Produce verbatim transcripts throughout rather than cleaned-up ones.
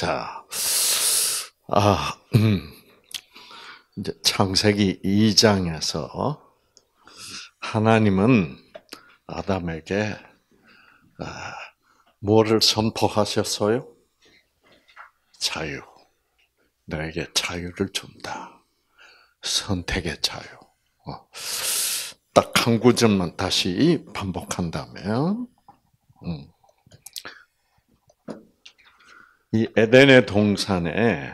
자, 아, 음, 이제 창세기 이 장에서 하나님은 아담에게 아, 뭐를 선포하셨어요? 자유. 너에게 자유를 준다. 선택의 자유. 어. 딱 한 구절만 다시 반복한다면, 음. 이 에덴의 동산에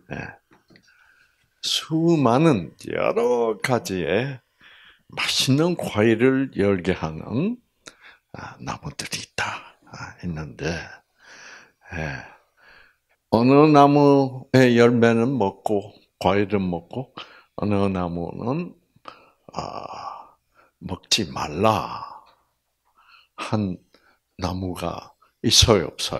수많은 여러 가지의 맛있는 과일을 열게 하는 나무들이 있다. 있는데, 어느 나무의 열매는 먹고, 과일은 먹고, 어느 나무는, 아, 먹지 말라 한 나무가 있어요, 없어요?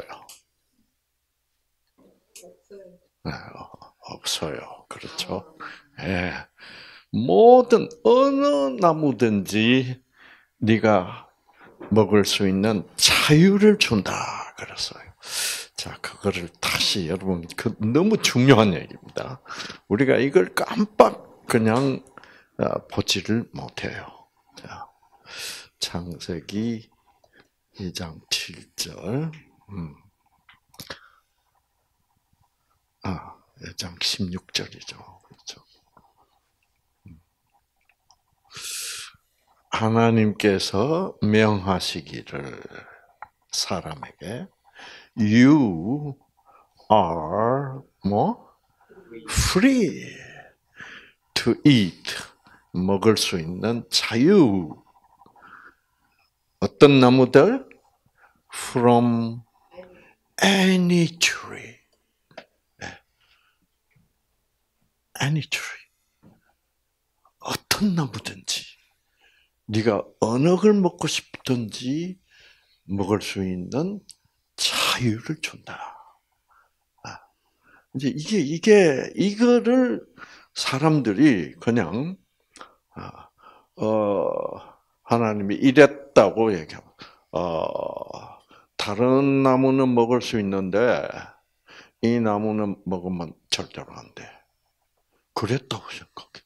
네, 없어요. 그렇죠? 예. 모든 어느 나무든지 네가 먹을 수 있는 자유를 준다 그랬어요. 자, 그거를 다시 여러분 그 너무 중요한 얘기입니다. 우리가 이걸 깜빡 그냥 보지를 못해요. 자, 창세기 이 장 칠 절. 음. 아, 이 장 십육 절이죠. 그렇죠. 하나님께서 명하시기를 사람에게 You are 뭐? Free to eat. 먹을 수 있는 자유. 어떤 나무들? From any tree. Any tree. 어떤 나무든지. 네가 어느 걸 먹고 싶든지 먹을 수 있는 자유를 준다. 이제 이게 이게 이거를 사람들이 그냥 어 하나님이 이랬다고 얘기하고 어 다른 나무는 먹을 수 있는데 이 나무는 먹으면 절대로 안 돼. 그랬다고 생각해.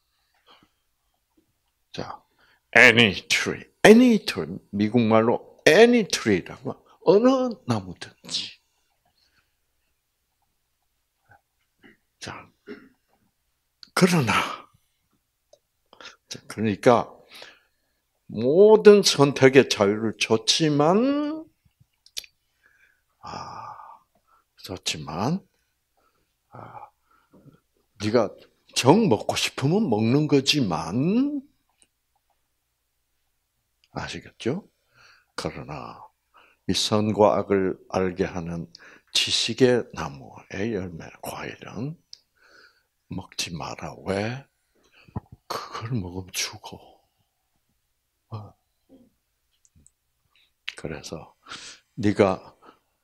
자, any tree, any tree 미국 말로 any tree라고 어느 나무든지. 자, 그러나, 그러니까 모든 선택의 자유를 줬지만, 아, 줬지만, 아, 네가 정 먹고 싶으면 먹는 거지만, 아시겠죠? 그러나 이 선과 악을 알게 하는 지식의 나무의 열매, 과일은 먹지 마라. 왜? 그걸 먹으면 죽어. 그래서 네가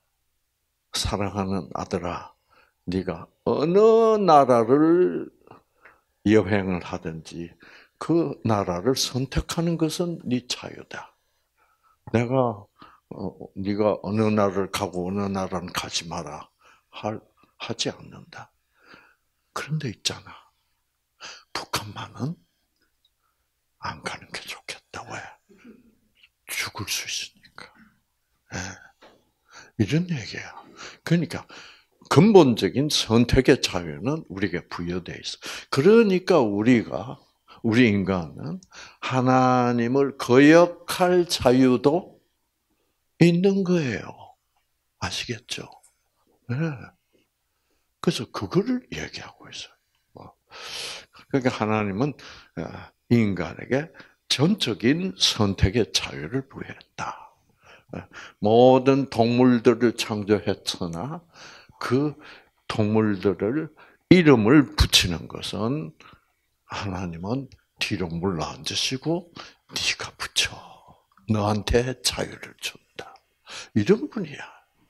사랑하는 아들아, 네가 어느 나라를 여행을 하든지 그 나라를 선택하는 것은 네 자유다. 내가 어, 네가 어느 나라를 가고 어느 나라는 가지 마라 할, 하지 않는다. 그런데 있잖아. 북한만은 안 가는 게 좋겠다. 왜? 죽을 수 있으니까. 네. 이런 얘기야. 그러니까 근본적인 선택의 자유는 우리에게 부여되어 있어. 그러니까 우리가 우리 인간은 하나님을 거역할 자유도 있는 거예요. 아시겠죠? 네. 그래서 그거를 얘기하고 있어요. 그러니까 하나님은 인간에게 전적인 선택의 자유를 부여했다. 모든 동물들을 창조했으나 그 동물들을 이름을 붙이는 것은 하나님은 뒤로 물러앉으시고 네가 붙여. 너한테 자유를 준다. 이런 분이야.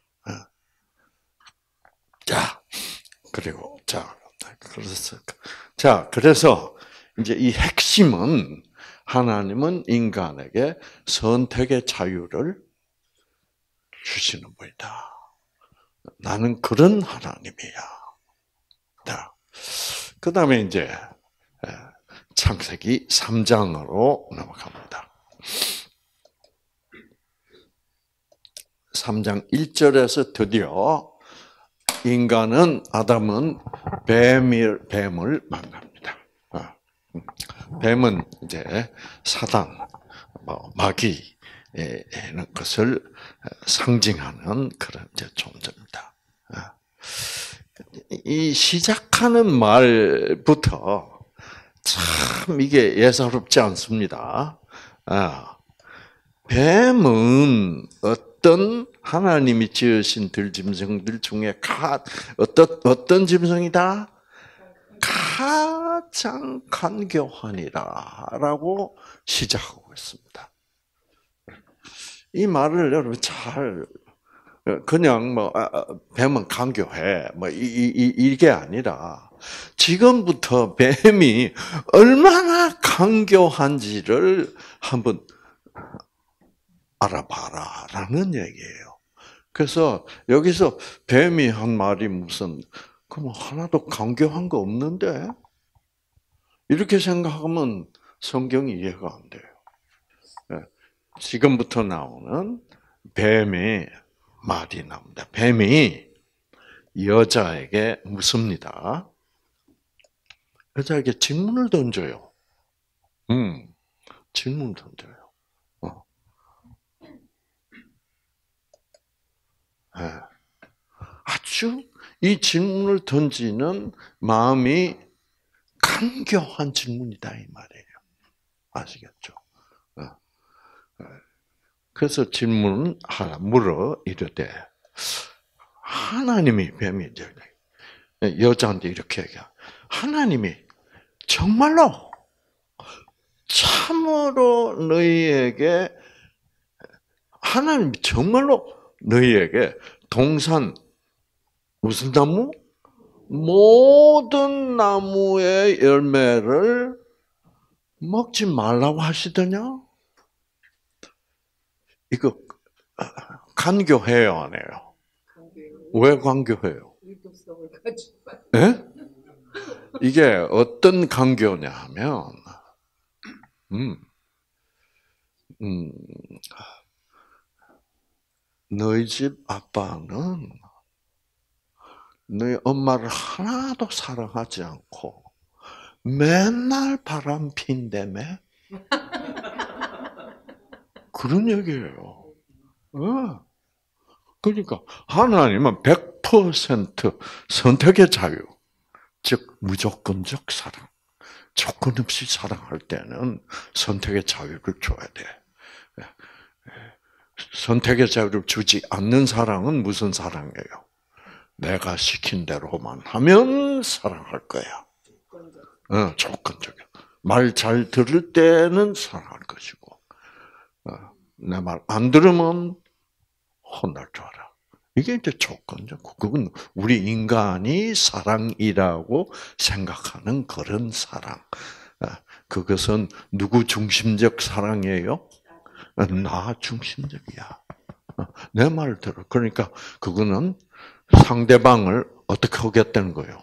자, 그리고 자, 그래서 자, 그래서 이제 이 핵심은 하나님은 인간에게 선택의 자유를 주시는 분이다. 나는 그런 하나님이야. 그 다음에 이제 창세기 삼 장으로 넘어갑니다. 삼 장 일 절에서 드디어 인간은, 아담은 뱀을, 뱀을 만납니다. 뱀은 이제 사단, 뭐 마귀, 이런 것을 상징하는 그런 이제 존재입니다. 이 시작하는 말부터 참 이게 예사롭지 않습니다. 뱀은 어떤 하나님이 지으신 들짐승들 중에 가, 어떤 어떤 짐승이다? 가장 간교하니라라고 시작하고 있습니다. 이 말을 여러분 잘 그냥 뭐 뱀은 간교해 뭐 이, 이, 이게 아니라 지금부터 뱀이 얼마나 간교한지를 한번 알아봐라라는 얘기예요. 그래서 여기서 뱀이 한 말이 무슨 그럼 하나도 간교한 거 없는데 이렇게 생각하면 성경이 이해가 안 돼요. 지금부터 나오는 뱀의 말이 나옵니다. 뱀이 여자에게 묻습니다. 여자에게 질문을 던져요. 음, 질문을 던져요. 어. 네. 아주 이 질문을 던지는 마음이 간교한 질문이다 이 말이에요. 아시겠죠? 그래서 질문을 하나 물어 이르되 하나님이 뱀이 여자한테 이렇게 얘기해. 하나님이 정말로 참으로 너희에게 하나님이 정말로 너희에게 동산 무슨 나무? 모든 나무의 열매를 먹지 말라고 하시더냐? 이거 간교해요, 안 해요? 왜 간교해요? 예? 이게 어떤 간교냐 하면, 음, 음, 너희 집 아빠는 너희 엄마를 하나도 사랑하지 않고 맨날 바람 핀다며? 그런 얘기예요. 어. 그러니까 하나님은 백 퍼센트 선택의 자유, 즉 무조건적 사랑, 조건 없이 사랑할 때는 선택의 자유를 줘야 돼. 선택의 자유를 주지 않는 사랑은 무슨 사랑이에요? 내가 시킨 대로만 하면 사랑할 거야. 어, 조건적이야. 말 잘 들을 때는 사랑할 것이고, 내 말 안 들으면 혼날 줄 알아. 이게 이제 조건적. 그건 우리 인간이 사랑이라고 생각하는 그런 사랑. 그것은 누구 중심적 사랑이에요? 나 중심적이야. 내 말을 들어. 그러니까 그거는 상대방을 어떻게 하겠다는 거예요?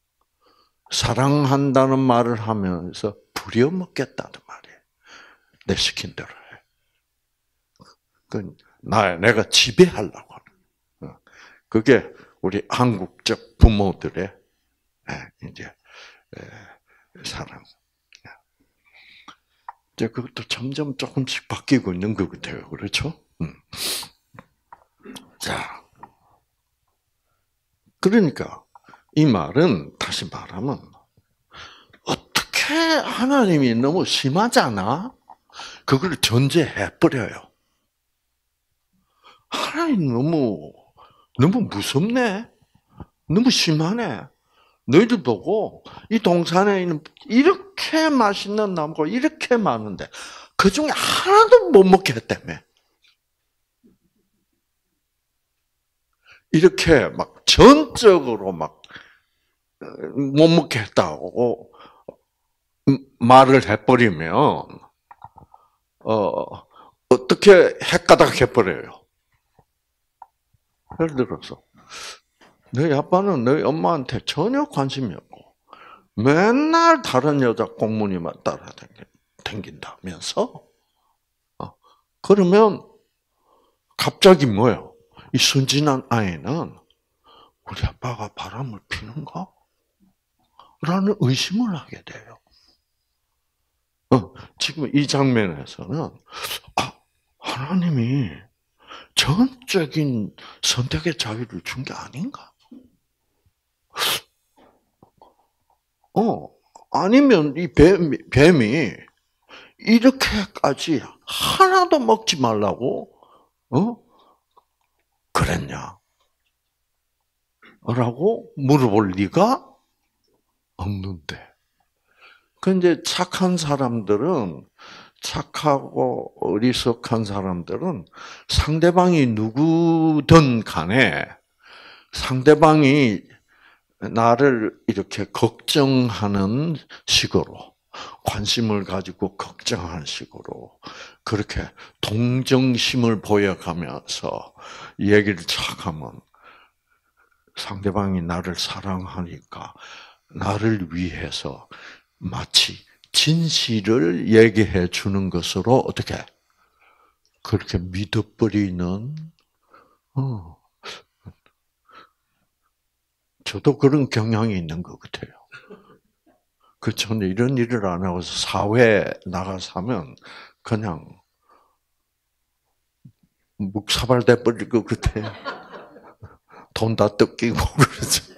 사랑한다는 말을 하면서 부려먹겠다는 말이에요. 내 시킨 대로 해. 그 나 내가 지배하려고 하는. 그게 우리 한국적 부모들의 이제 사랑. 이제 그것도 점점 조금씩 바뀌고 있는 것 같아요. 그렇죠? 음. 자, 그러니까 이 말은 다시 말하면 어떻게 하나님이 너무 심하잖아. 그걸 전제해 버려요. 하나님 너무 너무 무섭네. 너무 심하네. 너희들 보고 이 동산에 있는 이렇게 맛있는 나무가 이렇게 많은데 그 중에 하나도 못 먹게 했다며. 이렇게 막 전적으로 막 못 먹게 했다고 말을 해버리면 어 어떻게 헷가닥 해버려요. 예를 들어서 너희 아빠는 너희 엄마한테 전혀 관심이 없고 맨날 다른 여자 꽁무니만 따라다닌다면서? 어. 그러면 갑자기 뭐예요? 이 순진한 아이는 우리 아빠가 바람을 피는가? 라는 의심을 하게 돼요. 어, 지금 이 장면에서는 아, 하나님이 전적인 선택의 자유를 준 게 아닌가? 어, 아니면 이 뱀, 뱀이 이렇게까지 하나도 먹지 말라고, 어? 그랬냐? 라고 물어볼 리가 없는데. 근데 착한 사람들은, 착하고 어리석한 사람들은 상대방이 누구든 간에 상대방이 나를 이렇게 걱정하는 식으로, 관심을 가지고 걱정하는 식으로, 그렇게 동정심을 보여가면서 얘기를 착 하면 상대방이 나를 사랑하니까 나를 위해서 마치 진실을 얘기해 주는 것으로 어떻게 그렇게 믿어버리는, 어. 저도 그런 경향이 있는 것 같아요. 그 저는 이런 일을 안 하고서 사회에 나가서 하면 그냥 묵사발돼 버릴 것 같아요. 돈 다 뜯기고 그러죠.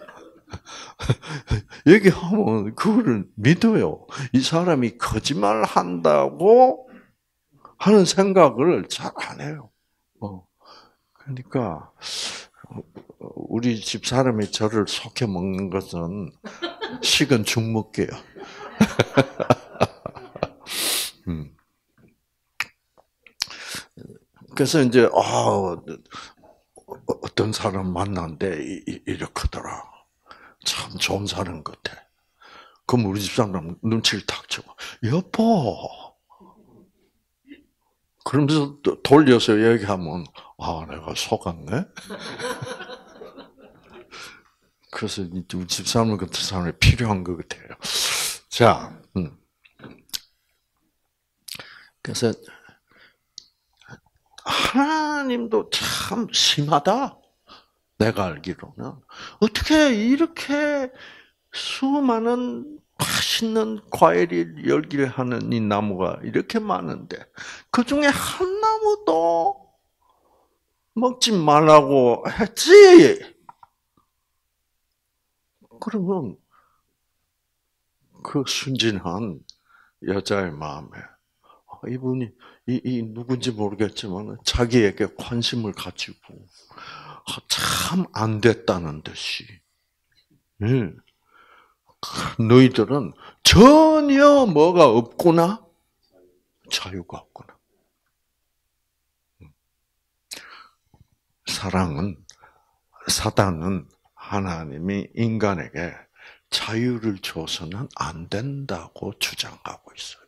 얘기하면 그거를 믿어요. 이 사람이 거짓말 한다고 하는 생각을 잘 안 해요. 어. 그러니까 우리 집 사람이 저를 속여 먹는 것은 식은 죽 먹게요. 음. 그래서 이제 아, 어떤 사람 만났는데 이렇게더라. 참 좋은 사람 같아. 그럼 우리 집 사람 눈치를 탁 쳐. 여보. 그러면서 돌려서 얘기하면 아, 내가 속았네. 그래서 우리 집 사람 같은 사람이 필요한 것 같아요. 자, 음. 그래서 하나님도 참 심하다. 내가 알기로는 어떻게 이렇게 수많은 맛있는 과일이 열기를 하는 이 나무가 이렇게 많은데 그 중에 한 나무도 먹지 말라고 했지. 그러면 그 순진한 여자의 마음에 이분이 이, 이 누군지 모르겠지만 자기에게 관심을 가지고 참 안 됐다는 듯이. 네. 너희들은 전혀 뭐가 없구나? 자유가 없구나. 사랑은, 사단은 하나님이 인간에게 자유를 줘서는 안 된다고 주장하고 있어요.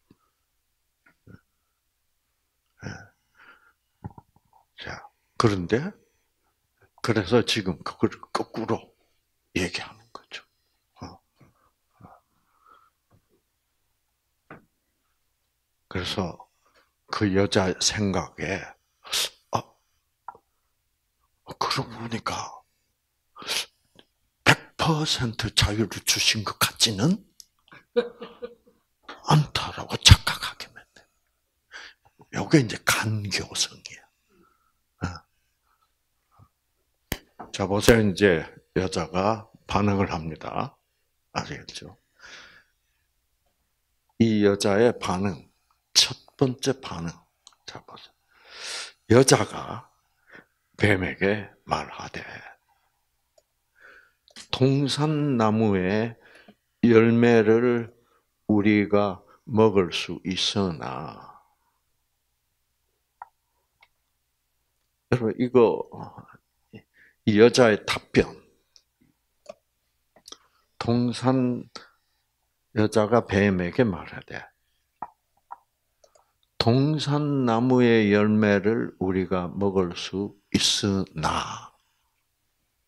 자, 그런데, 그래서 지금 그걸 거꾸로 얘기하는 거죠. 그래서 그 여자 생각에, 아, 그러고 보니까 백 퍼센트 자유를 주신 것 같지는 않다라고 착각하게 만든. 이게 이제 간교성이야. 자, 보세요. 이제 여자가 반응을 합니다. 아시겠죠? 이 여자의 반응, 첫 번째 반응. 자, 보세요. 여자가 뱀에게 말하되, 동산나무의 열매를 우리가 먹을 수 있으나, 여러분, 이거, 이 여자의 답변. 동산 여자가 뱀에게 말하되, 동산나무의 열매를 우리가 먹을 수 있으나,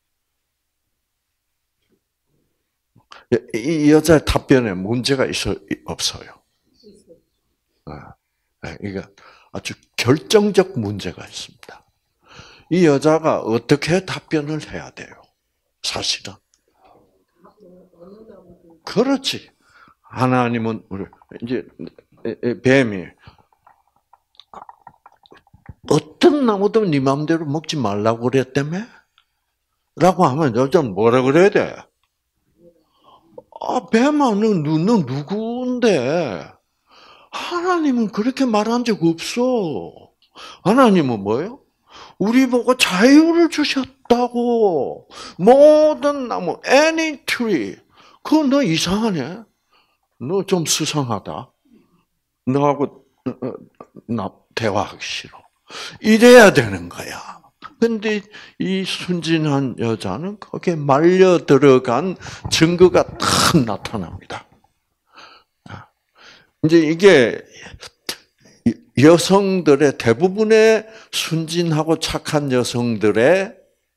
이 여자의 답변에 문제가 있어 없어요? 이게 아주 결정적 문제가 있습니다. 이 여자가 어떻게 답변을 해야 돼요? 사실은. 그렇지. 하나님은 우리 이제 뱀이 어떤 나무도 네 마음대로 먹지 말라고 그랬다며? 라고 하면 여자는 뭐라 그래야 돼? 아, 뱀아, 너, 너 누구인데? 하나님은 그렇게 말한 적 없어. 하나님은 뭐예요? 우리 보고 자유를 주셨다고. 모든 나무, any tree. 그거 너 이상하네? 너 좀 수상하다. 너하고 나 대화하기 싫어. 이래야 되는 거야. 근데 이 순진한 여자는 거기에 말려 들어간 증거가 탁 나타납니다. 이제 이게 여성들의 대부분의 순진하고 착한 여성들의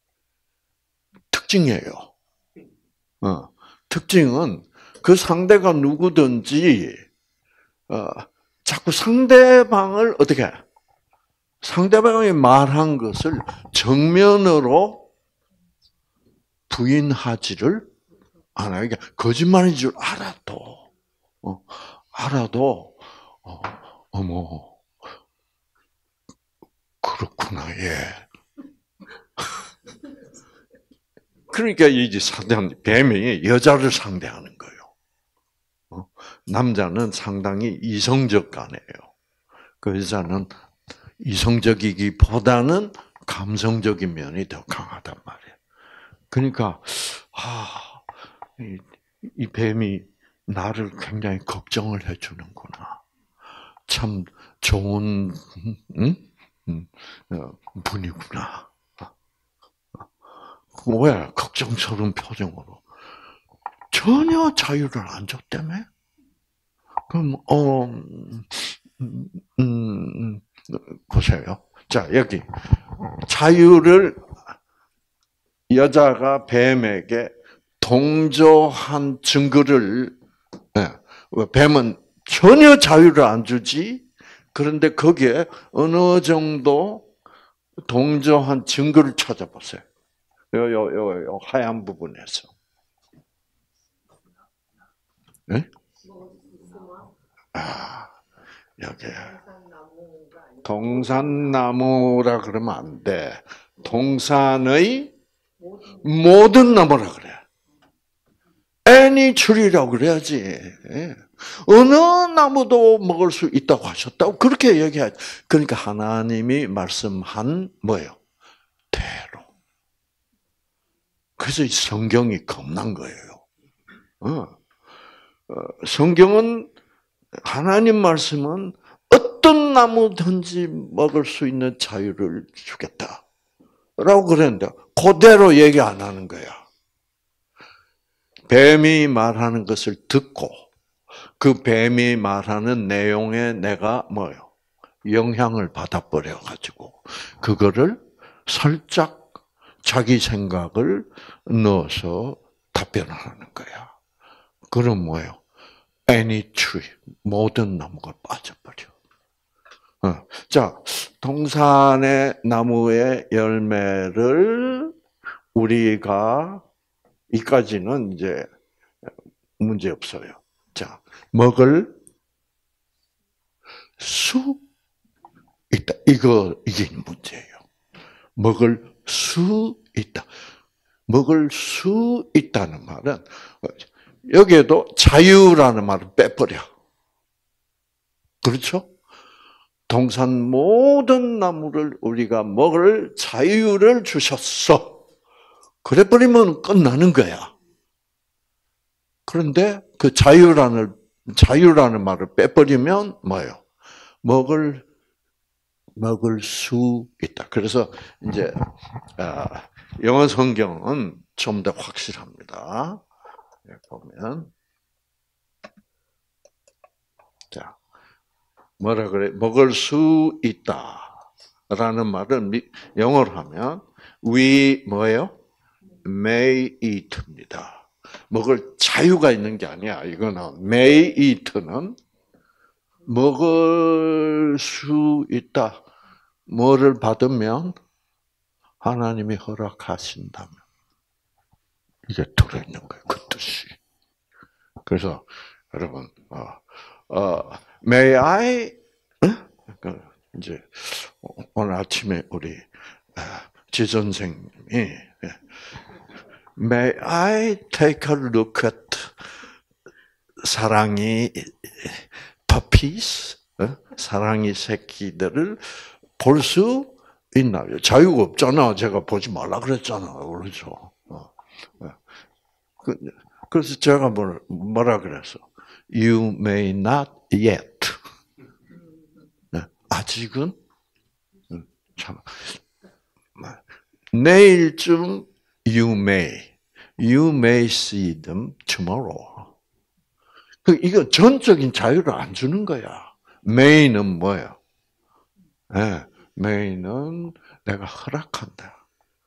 특징이에요. 어, 특징은 그 상대가 누구든지 어, 자꾸 상대방을 어떻게 해? 상대방이 말한 것을 정면으로 부인하지를 않아요. 그러니까 거짓말인 줄 알아도, 어, 알아도, 어, 어머, 그렇구나, 예. 그러니까 이제 상대한 뱀이 여자를 상대하는 거예요. 어? 남자는 상당히 이성적 가네요. 그 여자는 이성적이기보다는 감성적인 면이 더 강하단 말이에요. 그러니까 아, 이, 이 뱀이 나를 굉장히 걱정을 해주는구나. 참 좋은 응? 응, 분이구나. 왜 걱정스러운 표정으로 전혀 자유를 안 줬다며? 그럼 어, 음, 음, 보세요. 자, 여기 자유를 여자가 뱀에게 동조한 증거를 뱀은 전혀 자유를 안 주지. 그런데 거기에 어느 정도 동조한 증거를 찾아보세요. 요, 요, 요, 요 하얀 부분에서. 네? 아, 여기. 동산나무라 그러면 안 돼. 동산의 모든 나무라 그래. any tree라고 그래야지. 어느 나무도 먹을 수 있다고 하셨다고 그렇게 얘기하지. 그러니까 하나님이 말씀한 뭐예요? 대로. 그래서 성경이 겁난 거예요. 어. 성경은 하나님 말씀은 어떤 나무든지 먹을 수 있는 자유를 주겠다. 라고 그랬는데 그대로 얘기 안 하는 거야. 뱀이 말하는 것을 듣고 그 뱀이 말하는 내용에 내가 뭐요? 영향을 받아버려 가지고 그거를 살짝 자기 생각을 넣어서 답변을 하는 거야. 그럼 뭐예요? any tree, 모든 나무가 빠져버려. 어. 자, 동산의 나무의 열매를 우리가 이까지는 이제 문제 없어요. 자, 먹을 수 있다. 이거 이게 문제예요. 먹을 수 있다. 먹을 수 있다는 말은 여기에도 자유라는 말을 빼버려. 그렇죠? 동산 모든 나무를 우리가 먹을 자유를 주셨어. 그래버리면 끝나는 거야. 그런데 그 자유라는, 자유라는 말을 빼버리면 뭐예요? 먹을, 먹을 수 있다. 그래서 이제, 영어 성경은 좀 더 확실합니다. 보면. 자, 뭐라 그래? 먹을 수 있다. 라는 말을 영어로 하면, we, 뭐예요? may eat입니다. 먹을 자유가 있는 게 아니야. 이거는 may eat는 먹을 수 있다. 뭐를 받으면 하나님이 허락하신다면 이게 들어있는 거예요. 그 뜻이. 그래서 여러분, 어, 어, may I 어? 이제 오늘 아침에 우리 지 선생님이 May I take a look at 사랑이 puppies, 사랑이 새끼들을 볼 수 있나요? 자유가 없잖아. 제가 보지 말라 그랬잖아. 그렇죠. 그래서 제가 뭐라 그랬어? You may not yet. 아직은 참 내일쯤 you may, you may see them tomorrow. 이거 전적인 자유를 안 주는 거야. may는 뭐야? 네, may는 내가 허락한다.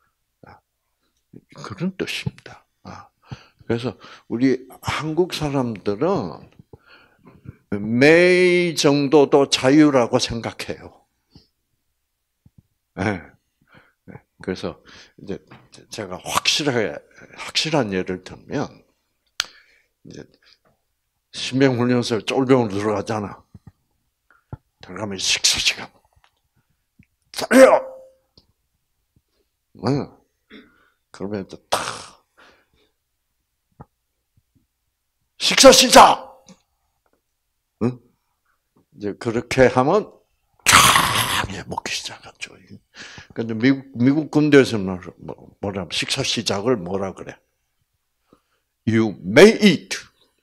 그런 뜻입니다. 그래서 우리 한국 사람들은 may 정도도 자유라고 생각해요. 네. 그래서 이제 제가 확실하게 확실한 예를 들면 이제 신병훈련소 쫄병으로 들어가잖아. 들어가면 식사 시간. 자려. 응. 그러면 이제 탁 식사 시작. 응? 이제 그렇게 하면 쫙 먹기 시작하죠. 근데 미국 미국 군대에서는 뭐라 식사 시작을 뭐라 그래? You may eat.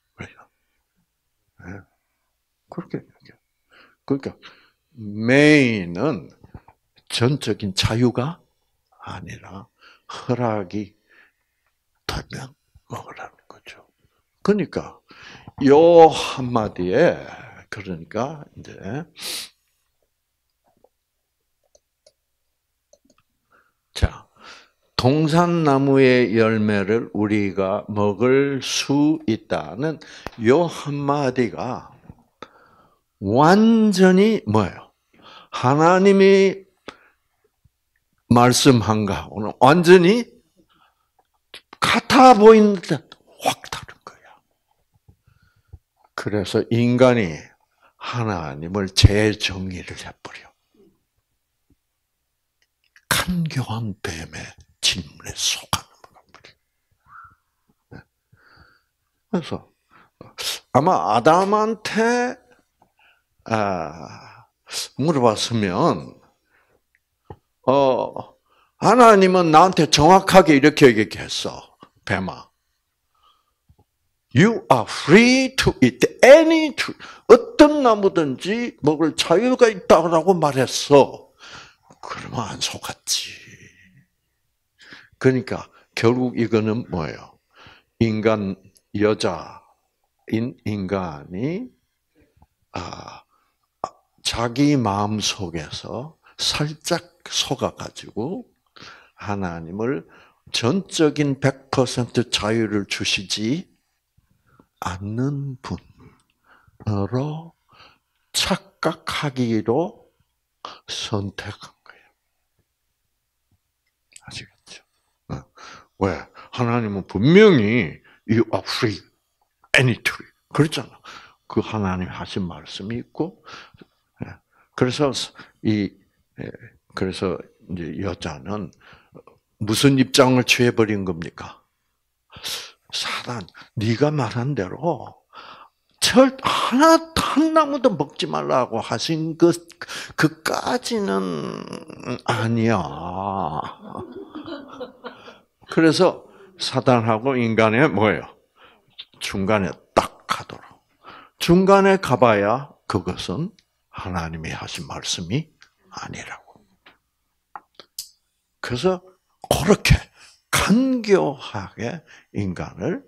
그렇게 그러니까 may는 전적인 자유가 아니라 허락이 되면 먹으라는 거죠. 그러니까 요 한마디에 그러니까 이제 자 동산나무의 열매를 우리가 먹을 수 있다는 요 한마디가 완전히 뭐예요? 하나님이 말씀한 거하고는 완전히 같아 보이는데 확 다른 거야. 그래서 인간이 하나님을 재정의를 해버려. 간교한 뱀의 질문에 속아는 거야. 그래서 아마 아담한테 아, 물어봤으면 어, 하나님은 나한테 정확하게 이렇게 얘기했어. 뱀아. You are free to eat any tree. 어떤 나무든지 먹을 자유가 있다고 말했어. 그러면 안 속았지. 그러니까 결국 이거는 뭐예요? 인간, 여자인 인간이 아, 자기 마음 속에서 살짝 속아가지고 하나님을 전적인 백 퍼센트 자유를 주시지 않는 분으로 착각하기로 선택한 거예요. 아시겠죠? 왜? 하나님은 분명히 you are free, any tree. 그랬잖아. 그 하나님 하신 말씀이 있고, 그래서 이 그래서 이제 여자는 무슨 입장을 취해버린 겁니까? 사단, 네가 말한 대로 절 하나 한 나무도 먹지 말라고 하신 그 그까지는 아니야. 그래서 사단하고 인간의 뭐예요? 중간에 딱 가도록. 중간에 가봐야 그것은 하나님이 하신 말씀이 아니라고. 그래서 그렇게 간교하게 인간을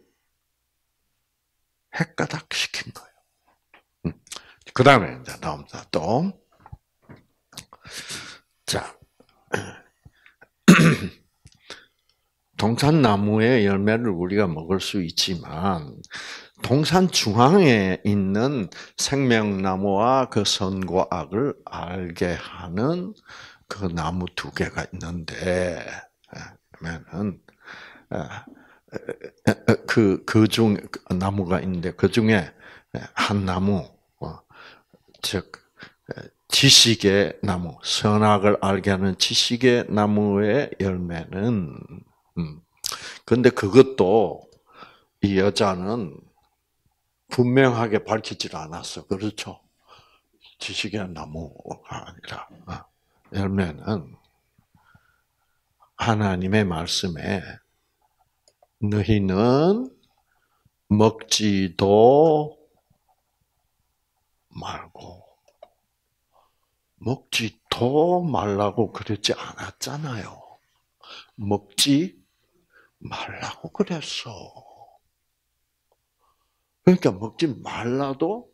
헷가닥 시킨 거예요. 그 다음에 이제 나옵니다. 또. 자. 동산나무의 열매를 우리가 먹을 수 있지만 동산 중앙에 있는 생명나무와 그 선과 악을 알게 하는 그 나무 두 개가 있는데, 그러면은 그 그 중 나무가 있는데 그 중에 한 나무, 즉 지식의 나무, 선악을 알게 하는 지식의 나무의 열매는, 음, 근데 그것도 이 여자는 분명하게 밝히질 않았어. 그렇죠? 지식의 나무가 아니라, 열매는 하나님의 말씀에 너희는 먹지도 말고, 먹지도 말라고 그러지 않았잖아요. 먹지 말라고 그랬어. 그러니까 먹지 말라도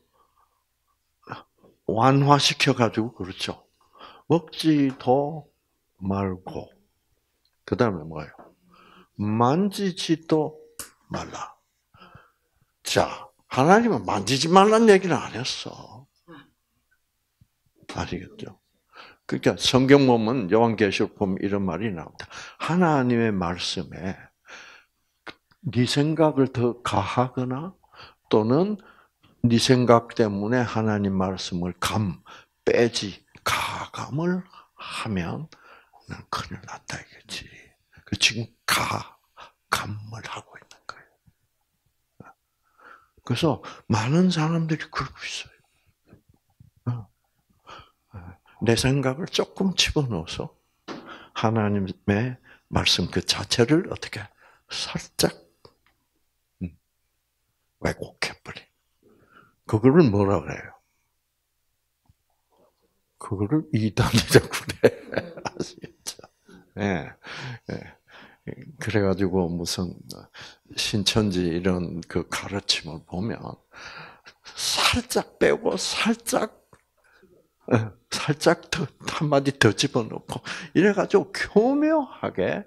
완화시켜가지고, 그렇죠. 먹지도 말고, 그 다음에 뭐예요? 만지지도 말라. 자, 하나님은 만지지 말라는 얘기는 안 했어. 아시겠죠? 그러니까 성경 보면, 요한계시록 보면 이런 말이 나옵니다. 하나님의 말씀에 네 생각을 더 가하거나 또는 네 생각 때문에 하나님 말씀을 감, 빼지, 가감을 하면 큰일 났다 이거지. 그 지금 가, 감을 하고 있는 거예요. 그래서 많은 사람들이 그러고 있어요. 내 생각을 조금 집어넣어서 하나님의 말씀 그 자체를 어떻게 살짝 왜곡해버리. 그거를 뭐라 그래요? 그거를 이단이라고 그래. 아시겠죠? 예. 예. 그래가지고 무슨 신천지 이런 그 가르침을 보면 살짝 빼고 살짝 살짝 더 한마디 더 집어넣고 이래가지고 교묘하게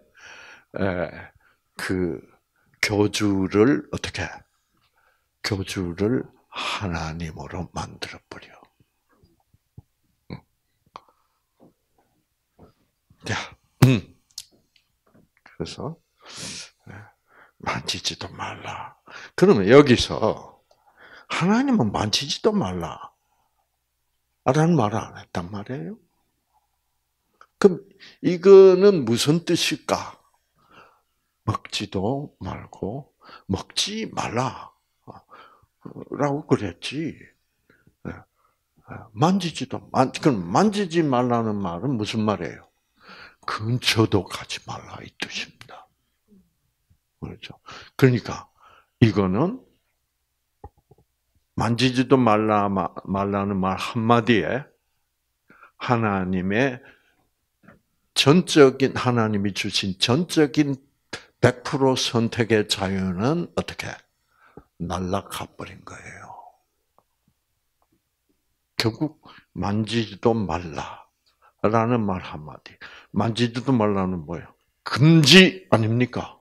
그 교주를 어떻게 교주를 하나님으로 만들어 버려. 자, 음. 그래서 만지지도 말라. 그러면 여기서 하나님은 만지지도 말라 라는 말을 안 했단 말이에요. 그럼 이거는 무슨 뜻일까? 먹지도 말고 먹지 말라 라고 그랬지. 만지지도 만 그럼 만지지 말라는 말은 무슨 말이에요? 근처도 가지 말라 이 뜻입니다. 그렇죠. 그러니까 이거는 만지지도 말라 말라는 말 한마디에 하나님의 전적인 하나님이 주신 전적인 백 퍼센트 선택의 자유는 어떻게 날아가 버린 거예요. 결국 만지지도 말라라는 말 한마디. 만지지도 말라는 뭐예요? 금지 아닙니까?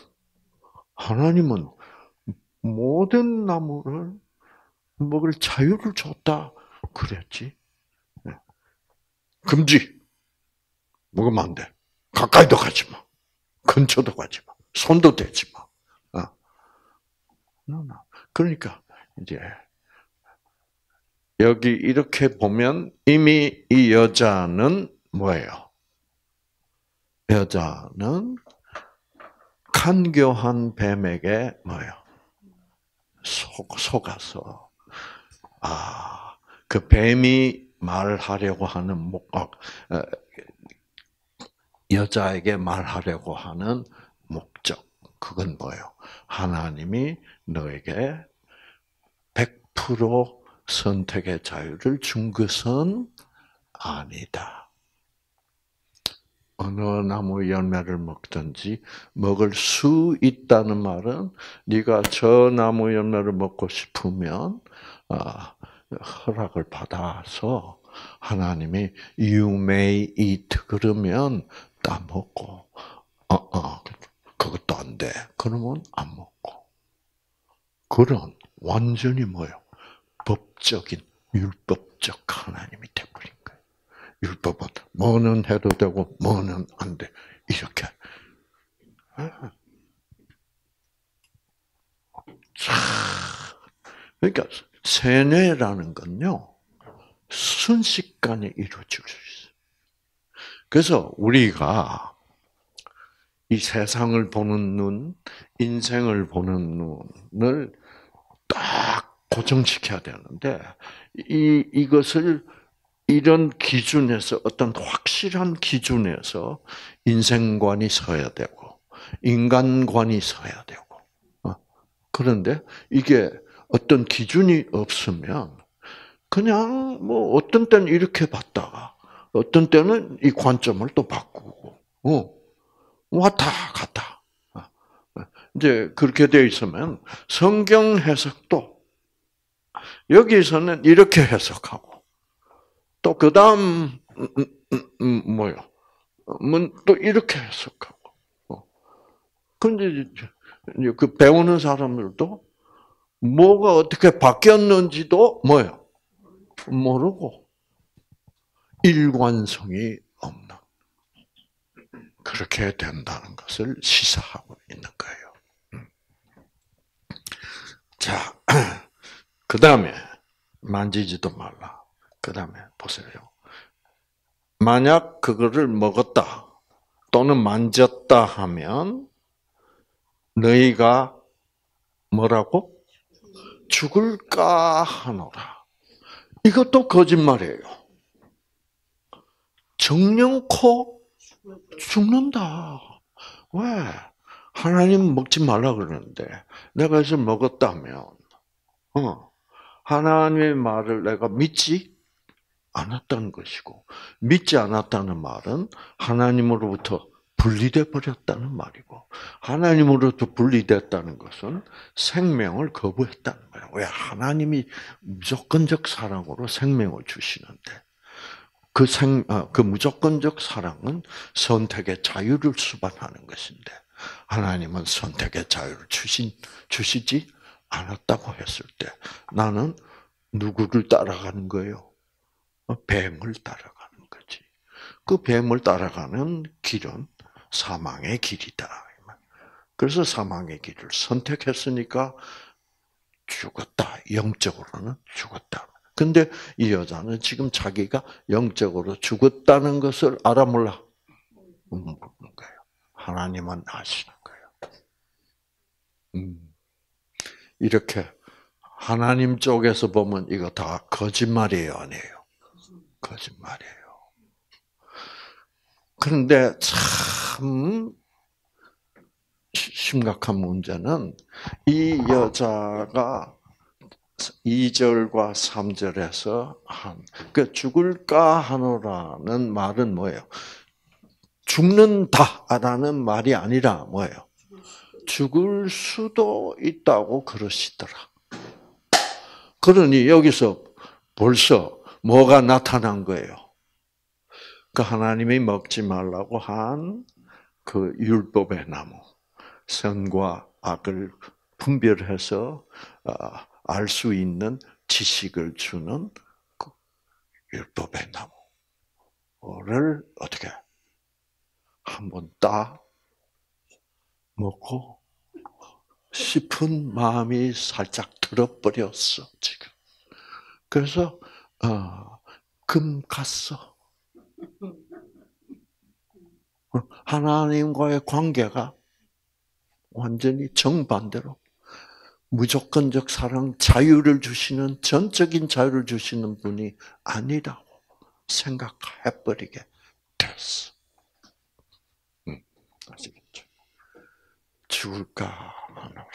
하나님은 모든 나무를 먹을 자유를 줬다 그랬지. 금지. 먹으면 안 돼. 가까이도 가지 마. 근처도 가지 마. 손도 대지 마. 그러니까 이제 여기 이렇게 보면 이미 이 여자는 뭐예요? 여자는 간교한 뱀에게 뭐예요? 속, 속아서 아, 그 뱀이 말하려고 하는 목각, 여자에게 말하려고 하는 목적, 그건 뭐예요? 하나님이 너에게 백 퍼센트 선택의 자유를 준 것은 아니다. 어느 나무 열매를 먹든지 먹을 수 있다는 말은 네가 저 나무 열매를 먹고 싶으면 허락을 받아서 하나님이 you may eat 그러면 따먹고 어, 어, 그거 아무것도 안 돼. 그러면 안 먹고. 그런 완전히 뭐요? 법적인 율법적 하나님이 돼버린 거예요. 율법은 뭐는 해도 되고 뭐는 안 돼. 이렇게. 그러니까 세뇌라는 건요. 순식간에 이루어질 수 있어요. 그래서 우리가 이 세상을 보는 눈, 인생을 보는 눈을 딱 고정시켜야 되는데, 이, 이것을 이런 기준에서, 어떤 확실한 기준에서 인생관이 서야 되고, 인간관이 서야 되고. 그런데 이게 어떤 기준이 없으면, 그냥 뭐 어떤 때는 이렇게 봤다가, 어떤 때는 이 관점을 또 바꾸고, 어, 왔다 갔다. 이제 그렇게 되어 있으면 성경 해석도 여기서는 이렇게 해석하고 또 그 다음 음, 음, 음, 뭐요? 또 이렇게 해석하고. 근데 그 배우는 사람들도 뭐가 어떻게 바뀌었는지도 뭐요? 모르고 일관성이 없는 그렇게 된다는 것을 시사하고 있는 거예요. 자, 그 다음에 만지지도 말라. 그 다음에 보세요. 만약 그거를 먹었다 또는 만졌다 하면 너희가 뭐라고? 죽을까 하노라. 이것도 거짓말이에요. 정령코 죽는다. 왜? 하나님 먹지 말라 그러는데 내가 이제 먹었다면 어, 하나님의 말을 내가 믿지 않았다는 것이고, 믿지 않았다는 말은 하나님으로부터 분리돼 버렸다는 말이고, 하나님으로부터 분리됐다는 것은 생명을 거부했다는 거예요. 왜? 하나님이 무조건적 사랑으로 생명을 주시는데, 그 생, 그 무조건적 사랑은 선택의 자유를 수반하는 것인데, 하나님은 선택의 자유를 주신, 주시지 않았다고 했을 때, 나는 누구를 따라가는 거예요? 뱀을 따라가는 거지. 그 뱀을 따라가는 길은 사망의 길이다. 그래서 사망의 길을 선택했으니까 죽었다. 영적으로는 죽었다. 근데 이 여자는 지금 자기가 영적으로 죽었다는 것을 알아 몰라? 모르는 거예요. 하나님은 아시는 거예요. 음. 이렇게 하나님 쪽에서 보면 이거 다 거짓말이에요, 아니에요? 거짓말이에요. 그런데 참 심각한 문제는 이 여자가 이 절과 삼 절에서 한, 그 죽을까 하노라는 말은 뭐예요? 죽는다라는 말이 아니라 뭐예요? 죽을 수도 있다고 그러시더라. 그러니 여기서 벌써 뭐가 나타난 거예요? 그 하나님이 먹지 말라고 한 그 율법의 나무, 선과 악을 분별해서 알 수 있는 지식을 주는 그 율법의 나무를 어떻게 한번 따 먹고 싶은 마음이 살짝 들어버렸어 지금. 그래서 어, 금 갔어. 하나님과의 관계가 완전히 정반대로 무조건적 사랑, 자유를 주시는, 전적인 자유를 주시는 분이 아니라고 생각해버리게 됐어. 음, 아시겠죠? 죽을까 하노라.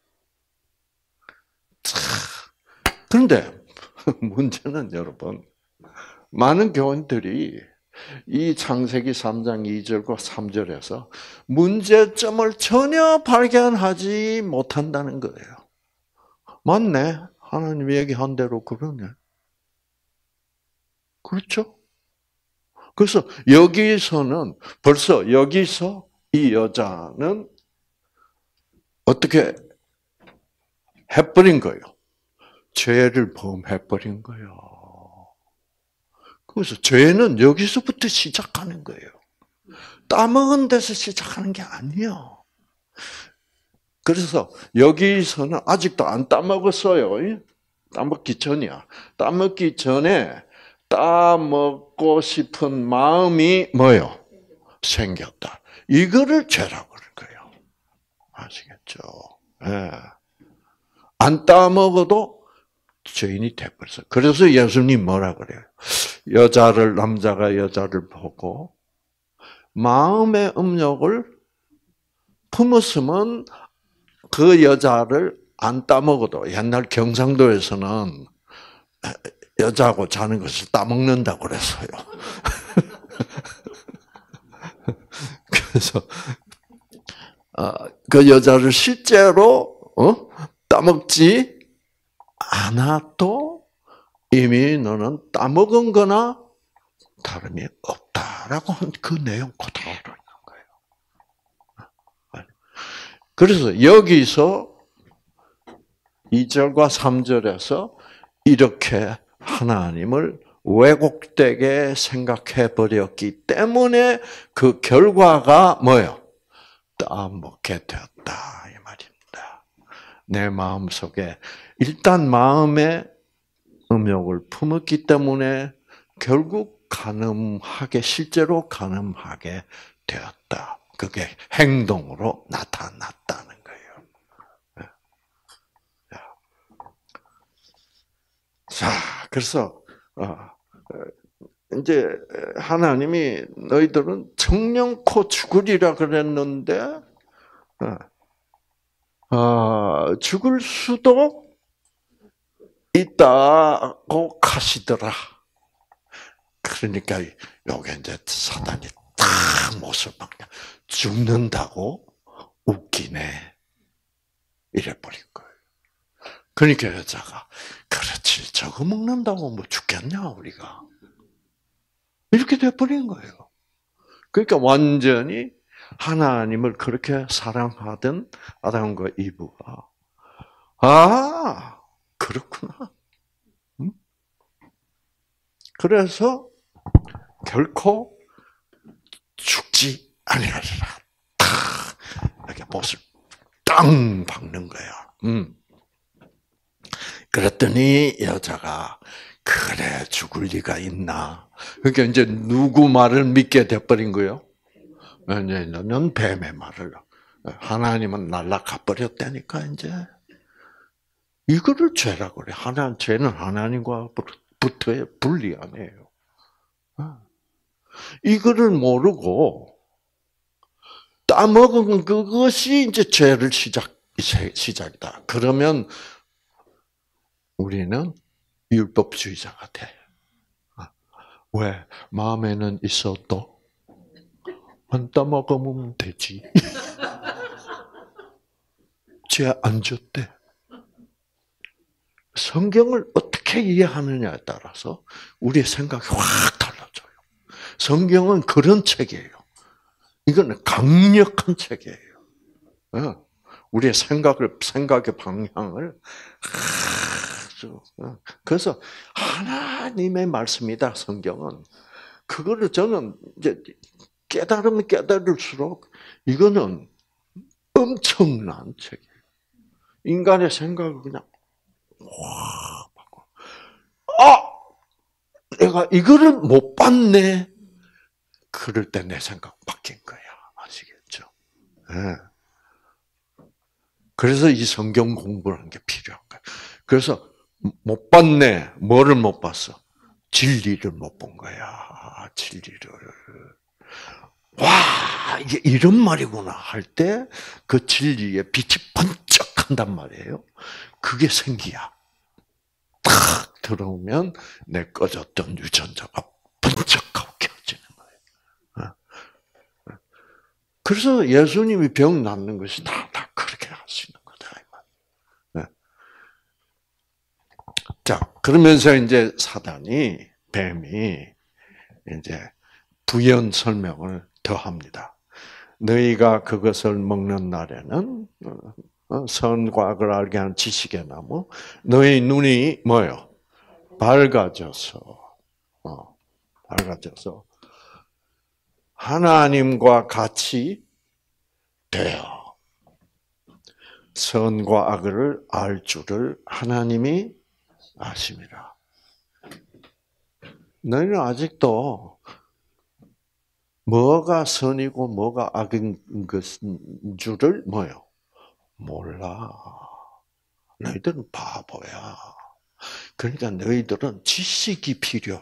그런데 문제는 여러분, 많은 교인들이 이 창세기 삼 장 이 절과 삼 절에서 문제점을 전혀 발견하지 못한다는 거예요. 맞네. 하나님 얘기한 대로 그러네. 그렇죠? 그래서 여기서는 벌써 여기서 이 여자는 어떻게 해버린 거예요? 죄를 범해버린 거예요. 그래서 죄는 여기서부터 시작하는 거예요. 따먹은 데서 시작하는 게 아니에요. 그래서 여기서는 아직도 안 따먹었어요. 따먹기 전이야. 따먹기 전에 따먹고 싶은 마음이 뭐요? 생겼다. 이거를 죄라고 그럴 거예요. 아시겠죠? 예. 안 따먹어도 죄인이 돼버렸어. 그래서 예수님 뭐라 그래요? 여자를, 남자가 여자를 보고 마음의 음욕을 품었으면 그 여자를 안 따먹어도, 옛날 경상도에서는 여자하고 자는 것을 따먹는다고 그랬어요. 그래서 그 여자를 실제로 어? 따먹지 않아도 이미 너는 따먹은 거나 다름이 없다라고 한 그 내용 그대로 있는 거예요. 그래서 여기서 이 절과 삼 절에서 이렇게 하나님을 왜곡되게 생각해 버렸기 때문에 그 결과가 뭐예요? 따먹게 되었다 이 말입니다. 내 마음 속에 일단 마음의 음욕을 품었기 때문에 결국 간음하게 실제로 간음하게 되었다. 그게 행동으로 나타났다는 거예요. 자, 그래서 이제 하나님이 너희들은 청년코 죽으리라 그랬는데 어, 죽을 수도 있다고 하시더라. 그러니까 여기 이제 사단이 딱 못을 박냐. 죽는다고 웃기네. 이래버린 거예요. 그러니까 여자가 그렇지 저거 먹는다고 뭐 죽겠냐 우리가. 이렇게 돼버린 거예요. 그러니까 완전히 하나님을 그렇게 사랑하던 아담과 이브가 아 그렇구나. 응? 그래서 결코 죽지 아니하리라. 탁 이렇게 못을 땅 박는 거야. 음. 그랬더니 여자가 그래 죽을 리가 있나. 그러니까 이제 누구 말을 믿게 돼버린 거예요? 이제 너는 뱀의 말을. 하나님은 날라가 버렸다니까 이제. 이거를 죄라고 그래. 하나 죄는 하나님과부터의 분리 아니에요. 이거를 모르고 따먹은 그것이 이제 죄를 시작 시작이다. 그러면 우리는 율법주의자가 돼. 왜? 마음에는 있어도 안 따먹으면 되지. 죄 안 졌대. 성경을 어떻게 이해하느냐에 따라서 우리의 생각이 확 달라져요. 성경은 그런 책이에요. 이거는 강력한 책이에요. 우리의 생각을, 생각의 방향을 아주, 그래서 하나님의 말씀이다, 성경은. 그거를 저는 이제 깨달으면 깨달을수록 이거는 엄청난 책이에요. 인간의 생각을 그냥 확 바꿔. 아! 내가 이거를 못 봤네. 그럴 때 내 생각 바뀐 거야. 아시겠죠? 네. 그래서 이 성경 공부를 하는 게 필요한 거야. 그래서 못 봤네. 뭐를 못 봤어? 진리를 못 본 거야. 진리를. 와, 이게 이런 말이구나 할 때 그 진리의 빛이 번쩍한단 말이에요. 그게 생기야. 탁 들어오면 내 꺼졌던 유전자가 번쩍하고 켜지는 거예요. 그래서 예수님이 병 낫는 것이 다, 다 그렇게 하시는 거다. 자, 그러면서 이제 사단이, 뱀이 이제 부연 설명을 더 합니다. 너희가 그것을 먹는 날에는 선과 악을 알게 하는 지식의 나무. 너희 눈이 뭐요? 밝아져서, 어, 밝아져서 하나님과 같이 되어 선과 악을 알 줄을 하나님이 아심이라. 너희는 아직도 뭐가 선이고 뭐가 악인 것인 줄을 뭐요? 몰라. 너희들은 바보야. 그러니까 너희들은 지식이 필요해.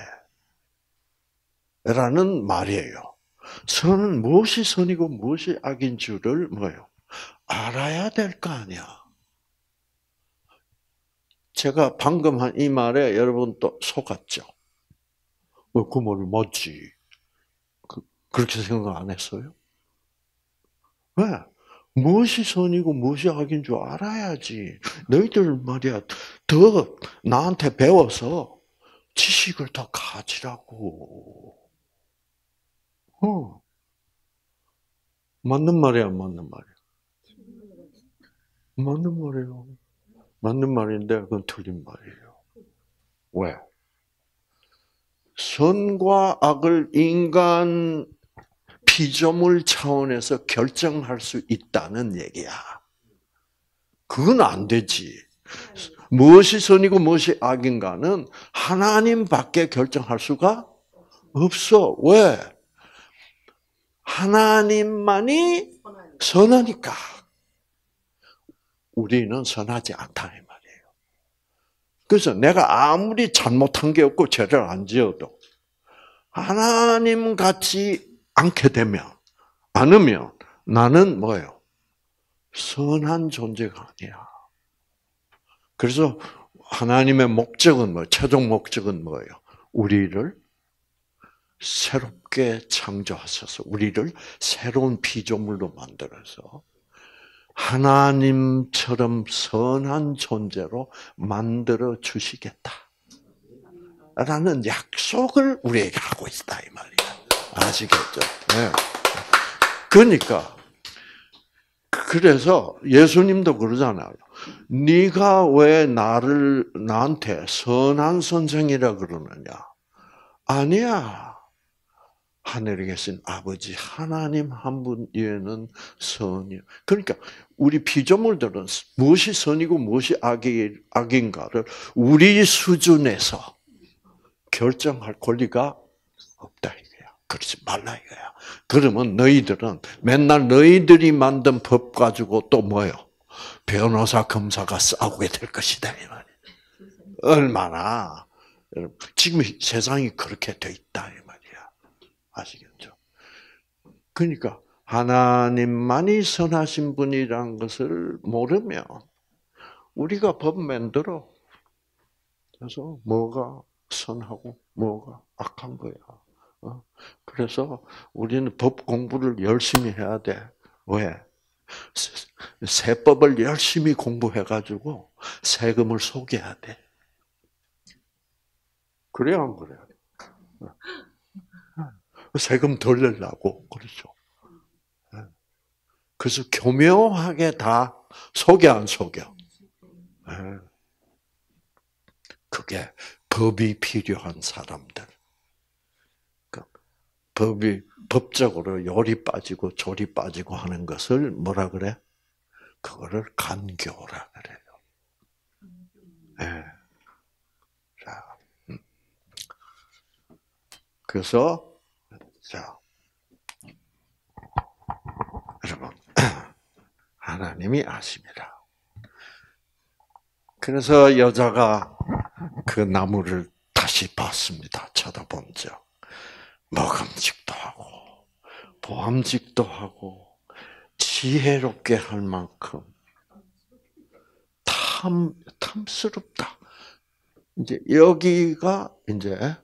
라는 말이에요. 선은 무엇이 선이고 무엇이 악인 줄을 뭐요? 알아야 될 거 아니야. 제가 방금 한 이 말에 여러분 또 속았죠? 어, 그 말이 맞지. 그, 그렇게 생각 안 했어요? 왜? 무엇이 선이고 무엇이 악인 줄 알아야지. 너희들 말이야, 더 나한테 배워서 지식을 더 가지라고. 어. 맞는 말이야, 맞는 말이야. 맞는 말이에요. 맞는 말인데, 그건 틀린 말이에요. 왜? 선과 악을 인간 피조물 차원에서 결정할 수 있다는 얘기야. 그건 안 되지. 무엇이 선이고 무엇이 악인가는 하나님밖에 결정할 수가 없어. 왜? 하나님만이 선하니까. 우리는 선하지 않다 이 말이에요. 그래서 내가 아무리 잘못한 게 없고 죄를 안 지어도 하나님 같이 않게 되면, 않으면 나는 뭐예요? 선한 존재가 아니야. 그래서 하나님의 목적은 뭐, 최종 목적은 뭐예요? 우리를 새롭게 창조하셔서 우리를 새로운 피조물로 만들어서 하나님처럼 선한 존재로 만들어 주시겠다. 라는 약속을 우리에게 하고 있다 이 말이야. 아시겠죠? 네. 그러니까 그래서 예수님도 그러잖아요. 네가 왜 나를 나한테 선한 선생이라 그러느냐? 아니야. 하늘에 계신 아버지 하나님 한 분 외에는 선이요. 그러니까 우리 피조물들은 무엇이 선이고 무엇이 악이, 악인가를 우리 수준에서 결정할 권리가 없다 이거야. 그러지 말라 이거야. 그러면 너희들은 맨날 너희들이 만든 법 가지고 또 뭐요? 변호사, 검사가 싸우게 될 것이다 이 말이야. 얼마나 지금 세상이 그렇게 돼 있다 이 말이야. 아시겠죠? 그러니까 하나님만이 선하신 분이라는 것을 모르면 우리가 법 만들어. 그래서 뭐가 선하고 뭐가 악한 거야. 그래서 우리는 법 공부를 열심히 해야 돼. 왜? 세법을 열심히 공부해가지고 세금을 속여야 돼. 그래야 안 그래요? 세금 덜 내려고 그렇죠. 그래서 교묘하게 다 속여 안 속여. 그게 법이 필요한 사람들. 법이 법적으로 요리 빠지고 조리 빠지고 하는 것을 뭐라 그래? 그거를 간교라 그래요. 네. 자, 그래서 자, 여러분 하나님이 아십니다. 그래서 여자가 그 나무를 다시 봤습니다. 쳐다본죠. 먹음직도 하고 보암직도 하고 지혜롭게 할 만큼 탐 탐스럽다. 이제 여기가 이제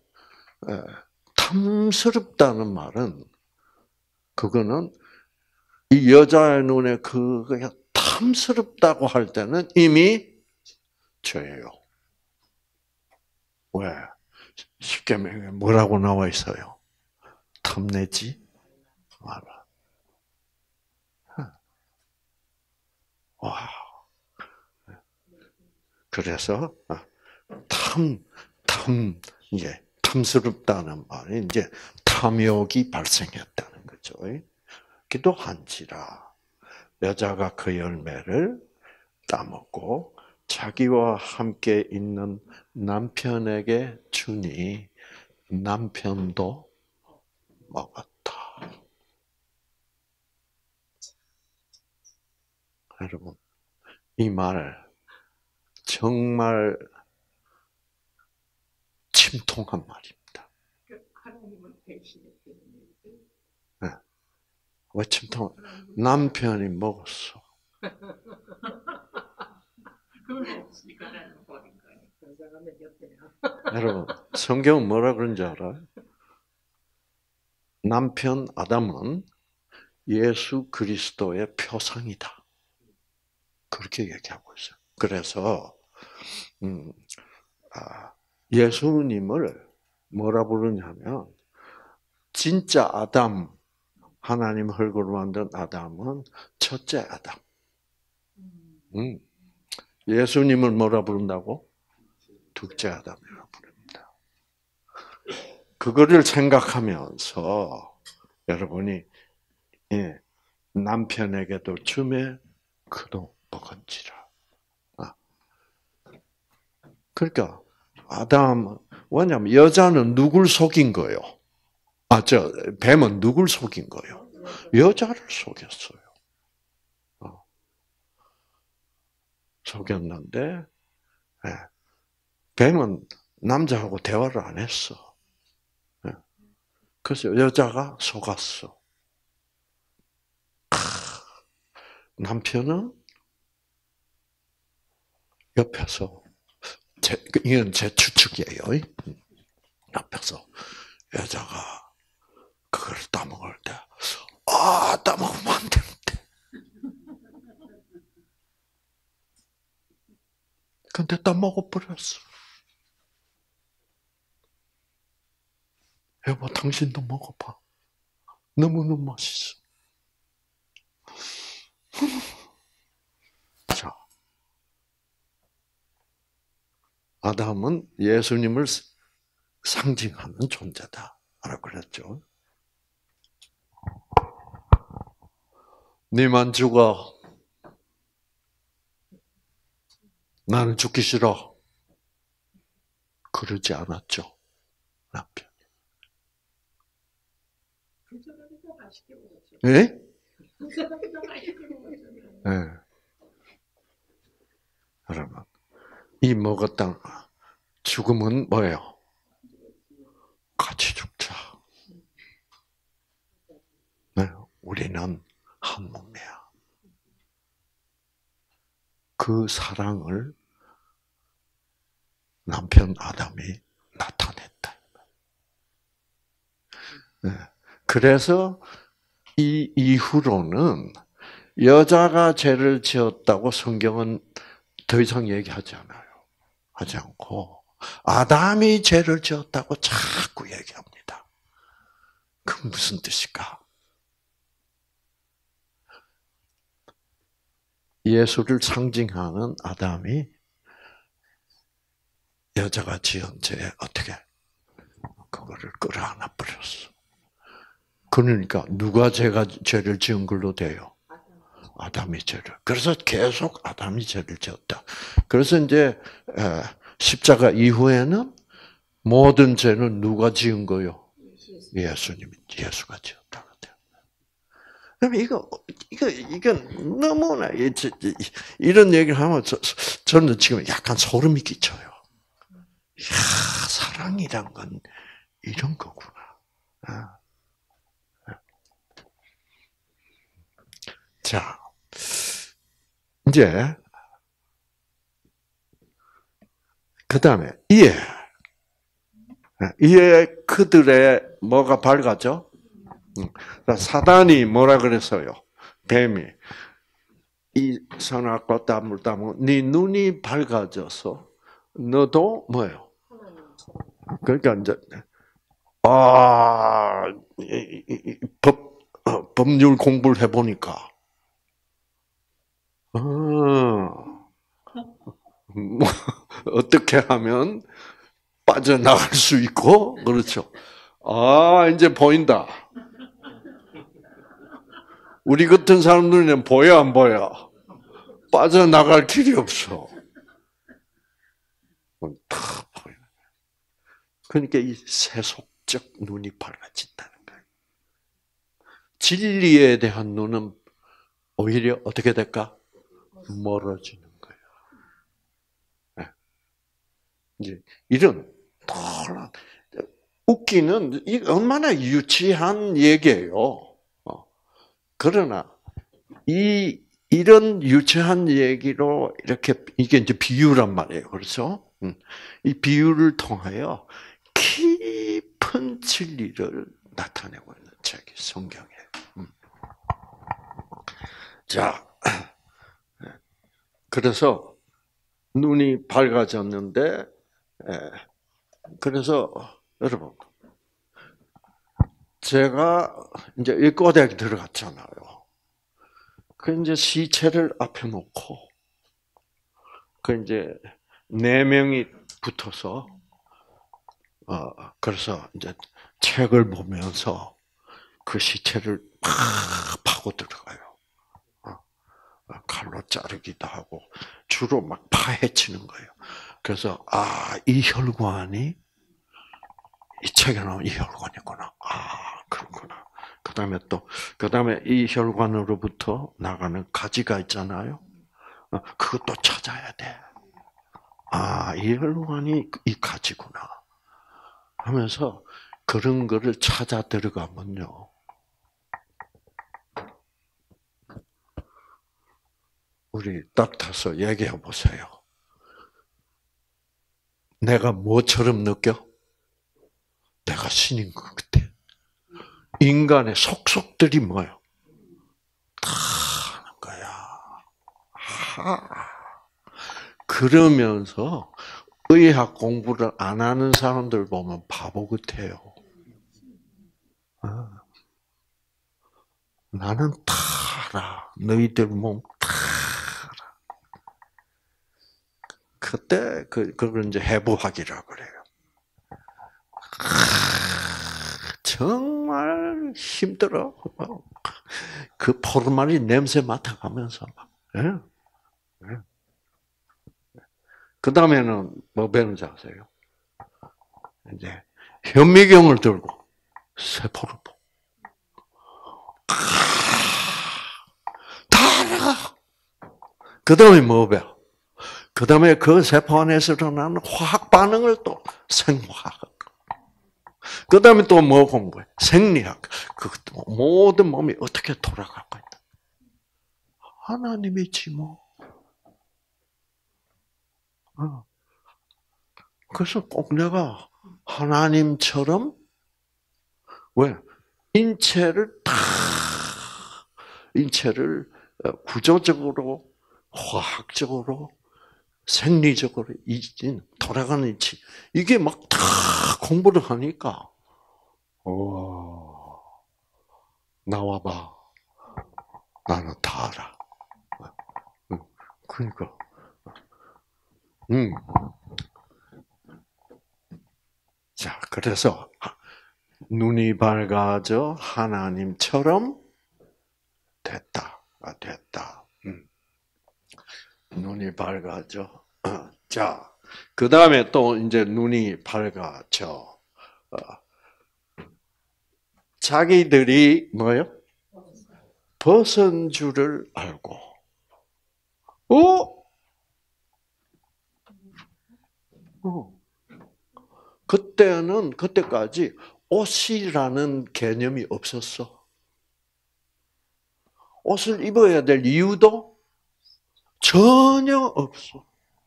탐스럽다는 말은 그거는 이 여자의 눈에 그게 탐스럽다고 할 때는 이미 죄예요. 왜? 십계명에 뭐라고 나와 있어요? 탐내지 마라. 와. 그래서 탐, 탐, 이제 탐스럽다는 말이 이제 탐욕이 발생했다는 거죠. 기도한지라 여자가 그 열매를 따먹고 자기와 함께 있는 남편에게 주니 남편도 먹었다. 여러분, 이 말 정말 침통한 말입니다. 하나님은 배신했어요. 네. 왜 침통? 남편이 먹었어. 그걸 없으니까 하나님은 버린 거예요. 건강하면 옆에요. 여러분, 성경은 뭐라 그런지 알아요? 남편 아담은 예수 그리스도의 표상이다. 그렇게 얘기하고 있어요. 그래서 음, 아, 예수님을 뭐라 부르냐면 진짜 아담, 하나님 얼굴로 만든 아담은 첫째 아담. 음, 예수님을 뭐라 부른다고? 둘째 아담이라고 부릅니다. 그거를 생각하면서 여러분이 예, 남편에게도 주매 그도 먹은지라. 아. 그러니까 아담 왜냐면 여자는 누굴 속인 거예요? 아, 저 뱀은 누굴 속인 거예요? 여자를 속였어요. 어. 속였는데 예. 뱀은 남자하고 대화를 안 했어. 예. 그래서 여자가 속았어. 크. 남편은 옆에서 제, 이건 제 추측이에요. 옆에서 여자가 그걸 따먹을 때, 아, 따먹으면 안 되는데. 근데 따먹어버렸어. 여보, 당신도 먹어봐. 너무너무 맛있어. 자, 아담은 예수님을 상징하는 존재다. 라고 그랬죠. 니만 죽어. 나는 죽기 싫어. 그러지 않았죠. 남편. 예? 네. 여러분, 이 먹었다. 죽음은 뭐예요? 같이 죽자. 네, 우리는 한 몸이야. 그 사랑을 남편 아담이 나타냈다. 네. 그래서 이 이후로는 여자가 죄를 지었다고 성경은 더 이상 얘기하지 않아요. 하지 않고 아담이 죄를 지었다고 자꾸 얘기합니다. 그 무슨 뜻일까? 예수를 상징하는 아담이 여자가 지은 죄에 어떻게 그거를 끌어안아 버렸어. 그러니까 누가 죄가 죄를 지은 걸로 돼요? 아담이 죄를. 그래서 계속 아담이 죄를 지었다. 그래서 이제 십자가 이후에는 모든 죄는 누가 지은 거요? 예수님이 예수가 지었다. 그럼 이거 이거 이건 너무나 이런 얘기를 하면 저, 저는 지금 약간 소름이 끼쳐요. 이야, 사랑이란 건 이런 거구나. 자, 이제 그 다음에 이해. 이해 그들의 뭐가 밝아져? 사단이 뭐라 그랬어요? 뱀이 이 선악과 나무를 따먹으면 네 눈이 밝아져서 너도 뭐예요? 그러니까 이제 아, 이, 이, 법 어, 법률 공부를 해보니까 아, 뭐, 어떻게 하면 빠져나갈 수 있고, 그렇죠. 아, 이제 보인다. 우리 같은 사람들은 보여, 안 보여? 빠져나갈 길이 없어. 다 보여. 그러니까 이 세속적 눈이 밝아진다는 거예요. 진리에 대한 눈은 오히려 어떻게 될까? 멀어지는 거예요. 네. 이제 이런 놀라운 웃기는 이 얼마나 유치한 얘기예요. 어. 그러나 이 이런 유치한 얘기로 이렇게 이게 이제 비유란 말이에요. 그렇죠? 이 비유를 통하여 깊은 진리를 나타내고 있는 책이 성경이에요. 자, 그래서 눈이 밝아졌는데, 그래서 여러분, 제가 이제 일거대학에 들어갔잖아요. 그 이제 시체를 앞에 놓고, 그 이제 네 명이 붙어서, 어, 그래서 이제 책을 보면서 그 시체를 팍 파고 들어가요. 칼로 자르기도 하고 주로 막 파헤치는 거예요. 그래서 아, 이 혈관이 이 책에 나온 이 혈관이구나. 아, 그렇구나. 그다음에 또 그다음에 이 혈관으로부터 나가는 가지가 있잖아요. 그것도 찾아야 돼. 아, 이 혈관이 이 가지구나. 하면서 그런 거를 찾아 들어가면요. 우리 딱 타서 얘기해 보세요. 내가 뭐처럼 느껴? 내가 신인 것 같아. 인간의 속속들이 뭐예요? 다 하는 거야. 하. 그러면서 의학 공부를 안 하는 사람들 보면 바보 같아요. 나는 다 알아. 너희들 몸 다 알아. 그때 그 그걸 이제 해부학이라 그래요. 정말 힘들어. 그 포르말린 냄새 맡아가면서 막. 예? 예. 그 다음에는 뭐 배우는지 아세요? 이제 현미경을 들고 세포를 보. 다 알아. 그 다음에 뭐 배워? 그 다음에 그 세포 안에서 일어나는 화학 반응을 또 생화학. 그 다음에 또 뭐 공부해? 생리학. 그 모든 몸이 어떻게 돌아가고 있다. 하나님이지 뭐. 그래서 꼭 내가 하나님처럼 왜 인체를 다 인체를 구조적으로 화학적으로 생리적으로 이진 돌아가는 이치 이게 막 다 공부를 하니까 오 나와봐 나는 다 알아. 그러니까 음. 자 그래서 눈이 밝아져 하나님처럼 됐다 됐다. 음. 눈이 밝아져. 자, 그 다음에 또 이제 눈이 밝아져. 자기들이 뭐요? 벗은 줄을 알고. 어? 어. 그때는 그때까지 옷이라는 개념이 없었어. 옷을 입어야 될 이유도 전혀 없어.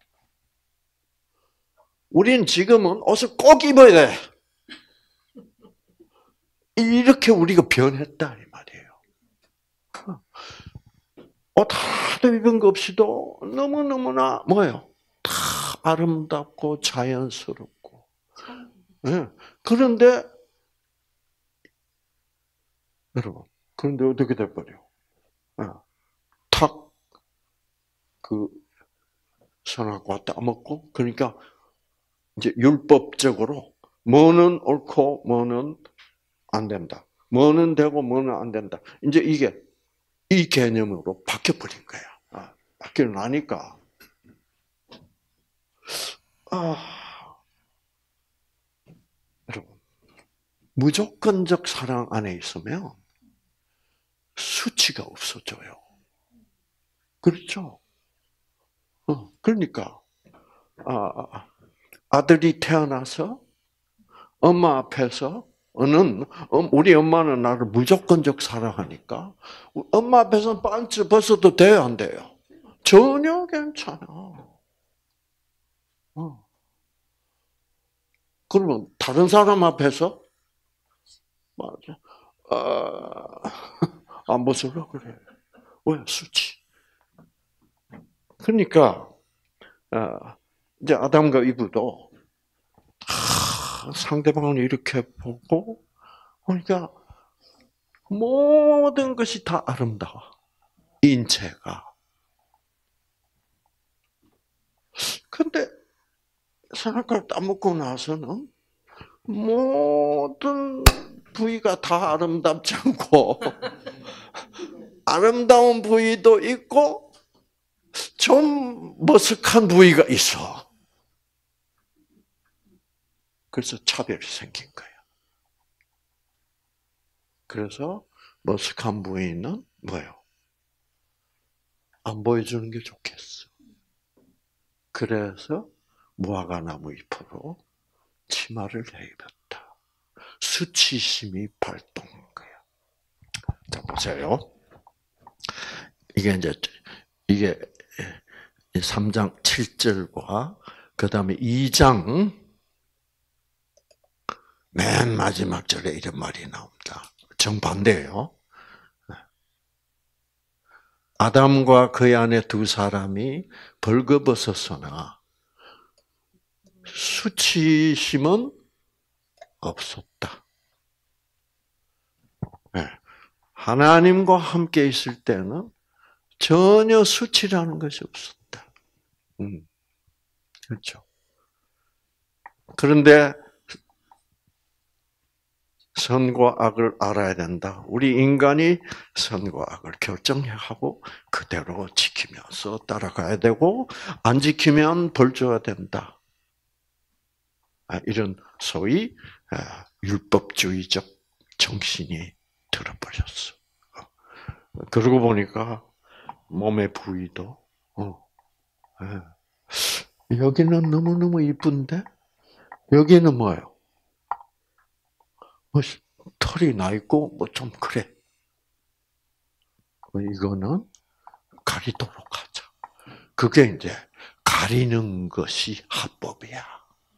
우린 지금은 옷을 꼭 입어야 돼. 이렇게 우리가 변했다 이 말이에요. 옷 하나도 입은 것 없이도 너무너무나 뭐예요? 다 아름답고 자연스럽고. 네. 그런데 여러분, 그런데 어떻게 돼버려? 탁 그 선악과 따먹고, 그러니까 이제 율법적으로 뭐는 옳고 뭐는 안 된다. 뭐는 되고 뭐는 안 된다. 이제 이게 이 개념으로 바뀌어버린 거야. 아, 바뀌고 나니까 아, 여러분 무조건적 사랑 안에 있으면 수치가 없어져요. 그렇죠? 어, 그러니까 아, 아들이 태어나서 엄마 앞에서 는 우리 엄마는 나를 무조건적 사랑하니까 엄마 앞에서는 반쯤 벗어도 돼요, 안 돼요? 전혀 괜찮아. 어. 그러면 다른 사람 앞에서 맞아. 아, 안 벗으려 그래. 왜 수치? 그러니까 아, 이제 아담과 이브도 아, 상대방을 이렇게 보고 그러니까 모든 것이 다 아름다워. 인체가. 근데 선악과를 따먹고 나서는 모든 부위가 다 아름답지 않고 아름다운 부위도 있고 좀 머쓱한 부위가 있어. 그래서 차별이 생긴 거야. 그래서 머쓱한 부위는 뭐예요? 안 보여주는 게 좋겠어. 그래서 무화과나무 잎으로 치마를 입었다. 수치심이 발동한 거야. 자, 보세요. 이게 이제, 이게 삼 장 칠 절과 그 다음에 이 장 맨 마지막 절에 이런 말이 나옵니다. 정반대예요. 아담과 그의 아내 두 사람이 벌거벗었으나 수치심은 없었다. 하나님과 함께 있을 때는 전혀 수치라는 것이 없었다. 음, 그렇죠. 그런데 선과 악을 알아야 된다. 우리 인간이 선과 악을 결정하고 그대로 지키면서 따라가야 되고 안 지키면 벌 줘야 된다. 이런 소위 율법주의적 정신이 들어버렸어. 그러고 보니까 몸의 부위도 어, 여기는 너무너무 이쁜데 여기는 뭐예요? 뭐 털이 나 있고 뭐 좀 그래. 이거는 가리도록 하자. 그게 이제 가리는 것이 합법이야.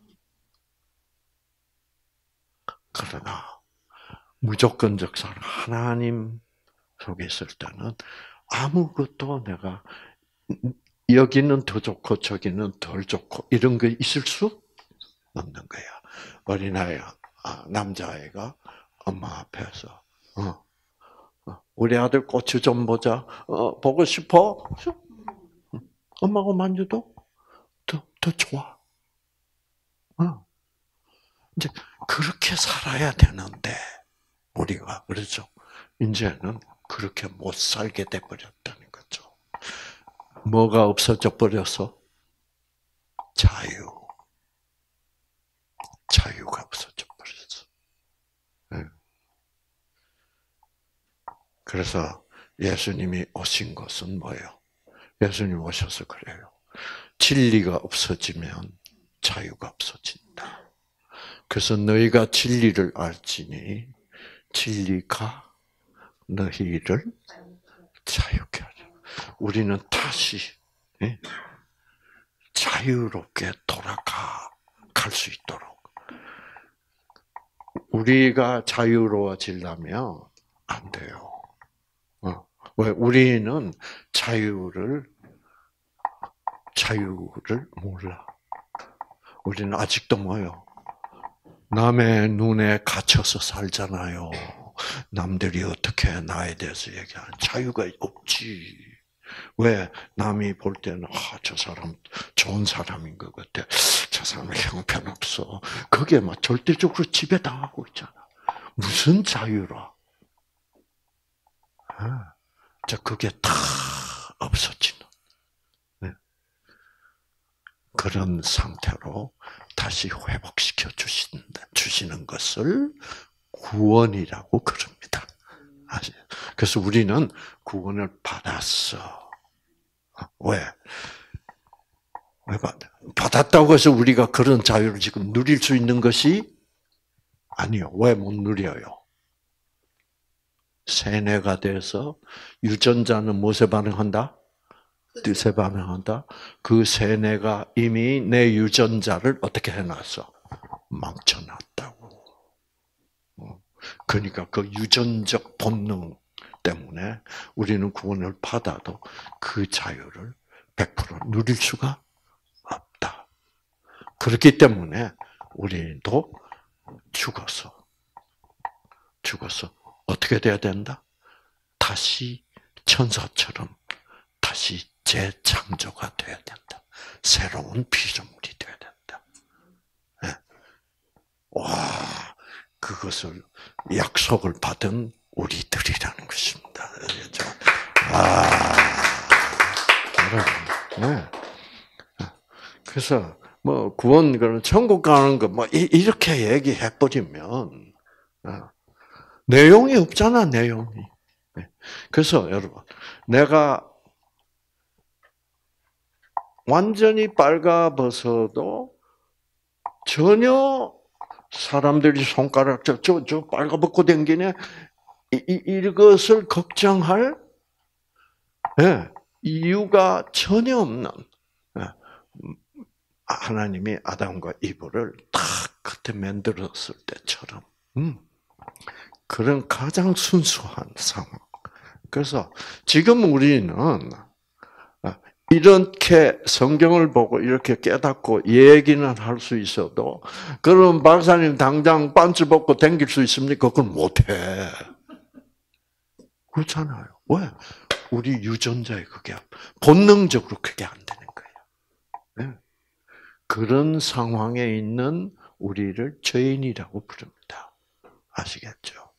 그러나 무조건적 사랑 하나님 속에 있을 때는 아무것도 내가 여기는 더 좋고 저기는 덜 좋고 이런 게 있을 수 없는 거야. 어린아이 남자아이가 엄마 앞에서 어, 어, 우리 아들 고추 좀 보자. 어, 보고 싶어? 엄마가 만져도 더, 더 좋아. 어. 이제 그렇게 살아야 되는데 우리가 그렇죠. 이제는 그렇게 못 살게 돼 버렸다는 거죠. 뭐가 없어져 버려서 자유, 자유가 없어져 버렸어. 네. 그래서 예수님이 오신 것은 뭐예요? 예수님 오셔서 그래요. 진리가 없어지면 자유가 없어진다. 그래서 너희가 진리를 알지니 진리가 너희를 자유케 하리라. 우리는 다시 자유롭게 돌아가 갈 수 있도록. 우리가 자유로워지려면 안 돼요. 왜? 우리는 자유를 자유를 몰라. 우리는 아직도 뭐요? 남의 눈에 갇혀서 살잖아요. 남들이 어떻게 나에 대해서 얘기하는 자유가 없지. 왜? 남이 볼 때는, 아, 저 사람 좋은 사람인 것 같아. 저 사람 형편없어. 그게 막 절대적으로 지배당하고 있잖아. 무슨 자유라? 아, 자, 그게 다 없어지는. 네. 그런 상태로 다시 회복시켜 주신다, 주시는 것을 구원이라고 그럽니다. 아시죠? 그래서 우리는 구원을 받았어. 왜? 왜 받, 받았다고 해서 우리가 그런 자유를 지금 누릴 수 있는 것이 아니요. 왜 못 누려요? 세뇌가 돼서 유전자는 무엇에 반응한다? 뜻에 반응한다. 그 세뇌가 이미 내 유전자를 어떻게 해놨어? 망쳐놨다고. 그러니까 그 유전적 본능 때문에 우리는 구원을 받아도 그 자유를 백 퍼센트 누릴 수가 없다. 그렇기 때문에 우리도 죽어서 죽어서 어떻게 돼야 된다? 다시 천사처럼 다시 재창조가 돼야 된다. 새로운 피조물이 돼야 된다. 네. 와, 그것을 약속을 받은 우리들이라는 것입니다. 그렇죠? 아, 네. 그래서 뭐 구원 그런 천국 가는 거 뭐 이렇게 얘기해 버리면 내용이 없잖아, 내용이. 그래서 여러분, 내가 완전히 빨가벗어도 전혀 사람들이 손가락 저 저 저 빨가벗고 댕기네 이, 이 이것을 걱정할 예, 이유가 전혀 없는 예, 하나님이 아담과 이브를 딱 그때 만들었을 때처럼 음, 그런 가장 순수한 상황. 그래서 지금 우리는 이렇게 성경을 보고 이렇게 깨닫고 얘기는 할 수 있어도 그럼 박사님 당장 반츠 벗고 댕길 수 있습니까? 그건 못해. 그렇잖아요. 왜? 우리 유전자에 그게 본능적으로 그게 안 되는 거예요. 네. 그런 상황에 있는 우리를 죄인이라고 부릅니다. 아시겠죠?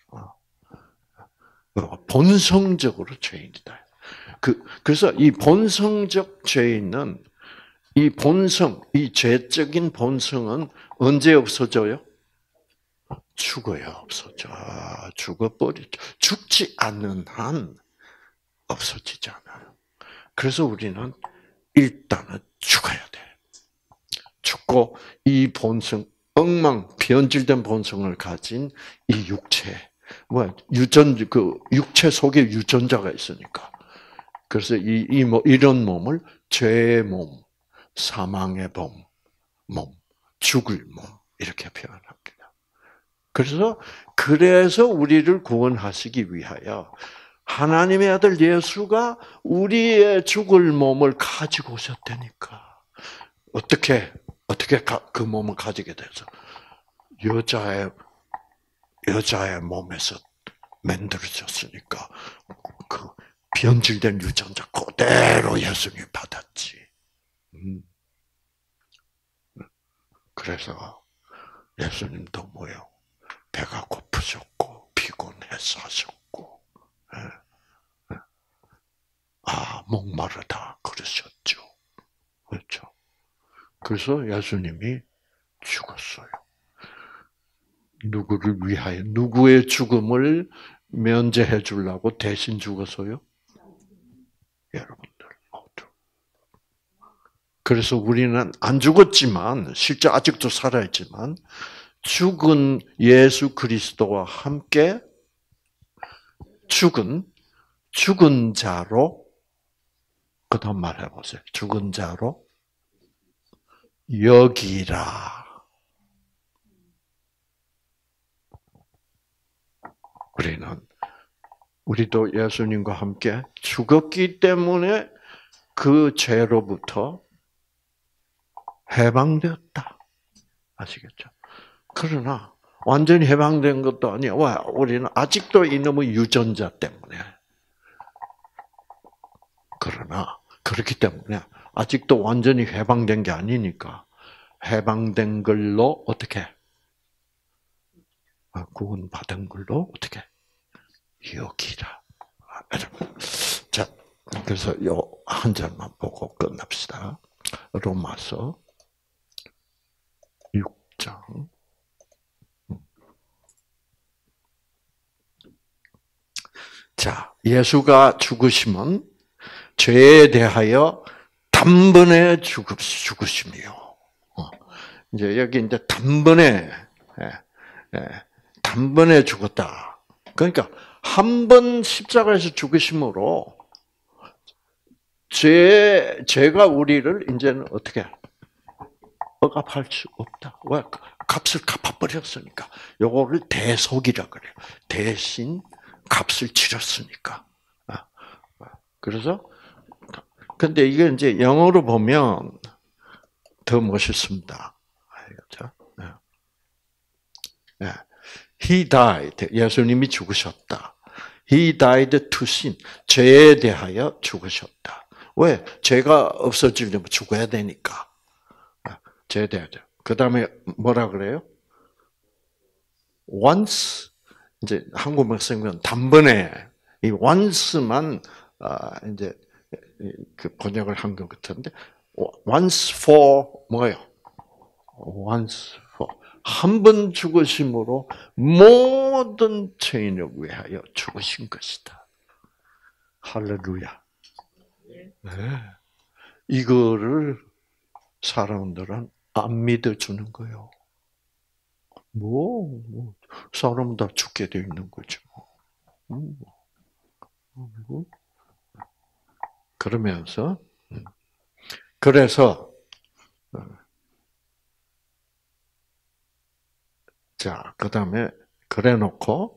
본성적으로 죄인이다. 그, 그래서 이 본성적 죄인은, 이 본성, 이 죄적인 본성은 언제 없어져요? 죽어야 없어져. 죽어버리죠. 죽지 않는 한 없어지잖아요. 그래서 우리는 일단은 죽어야 돼. 죽고 이 본성, 엉망, 변질된 본성을 가진 이 육체, 뭐 유전, 그 육체 속에 유전자가 있으니까. 그래서 이, 이, 뭐, 이런 몸을 죄의 몸, 사망의 몸, 몸, 죽을 몸, 이렇게 표현합니다. 그래서, 그래서 우리를 구원하시기 위하여 하나님의 아들 예수가 우리의 죽을 몸을 가지고 오셨다니까. 어떻게, 어떻게 그 몸을 가지게 돼서? 여자의, 여자의 몸에서 만들어졌으니까, 그, 변질된 유전자 그대로 예수님이 받았지. 그래서 예수님도 뭐요? 배가 고프셨고 피곤해서 하셨고 아 목마르다 그러셨죠. 그렇죠. 그래서 예수님이 죽었어요. 누구를 위하여 누구의 죽음을 면제해 주려고 대신 죽었어요? 여러분들 모두. 그래서 우리는 안 죽었지만 실제 아직도 살아있지만 죽은 예수 그리스도와 함께 죽은 죽은 자로 그다음 말해 보세요. 죽은 자로 여기라. 우리는 우리도 예수님과 함께 죽었기 때문에 그 죄로부터 해방되었다. 아시겠죠? 그러나 완전히 해방된 것도 아니야. 왜? 우리는 아직도 이놈의 유전자 때문에 그러나 그렇기 때문에 아직도 완전히 해방된 게 아니니까 해방된 걸로 어떻게 구원받은 걸로 어떻게 여기라. 자, 그래서 요 한 절만 보고 끝납시다. 로마서 육 장. 자, 예수가 죽으심은 죄에 대하여 단번에 죽으, 죽으심이요. 어, 이제 여기 이제 단번에, 예, 예, 단번에 죽었다. 그러니까 한 번 십자가에서 죽으심으로 죄, 죄가 우리를 이제는 어떻게 억압할 수 없다. 왜? 값을 갚아버렸으니까. 요거를 대속이라 그래요. 대신 값을 치렀으니까. 그래서 근데 이게 이제 영어로 보면 더 멋있습니다. 알겠죠? He died. 예수님이 죽으셨다. He died to sin. 죄에 대하여 죽으셨다. 왜? 죄가 없어지려면 죽어야 되니까. 죄에 대하여. 그 다음에 뭐라 그래요? once. 이제 한국말 쓰면 단번에 이 once만 아, 이제 그 번역을 한 것 같은데 once for 뭐예요? once for 한 번 죽으심으로 모든 죄인을 위하여 죽으신 것이다. 할렐루야. 네. 이거를 사람들은 안 믿어주는 거예요. 뭐, 뭐 사람 다 죽게 되어 있는 거죠. 음. 그러면서 그래서 자, 그다음에 그래 놓고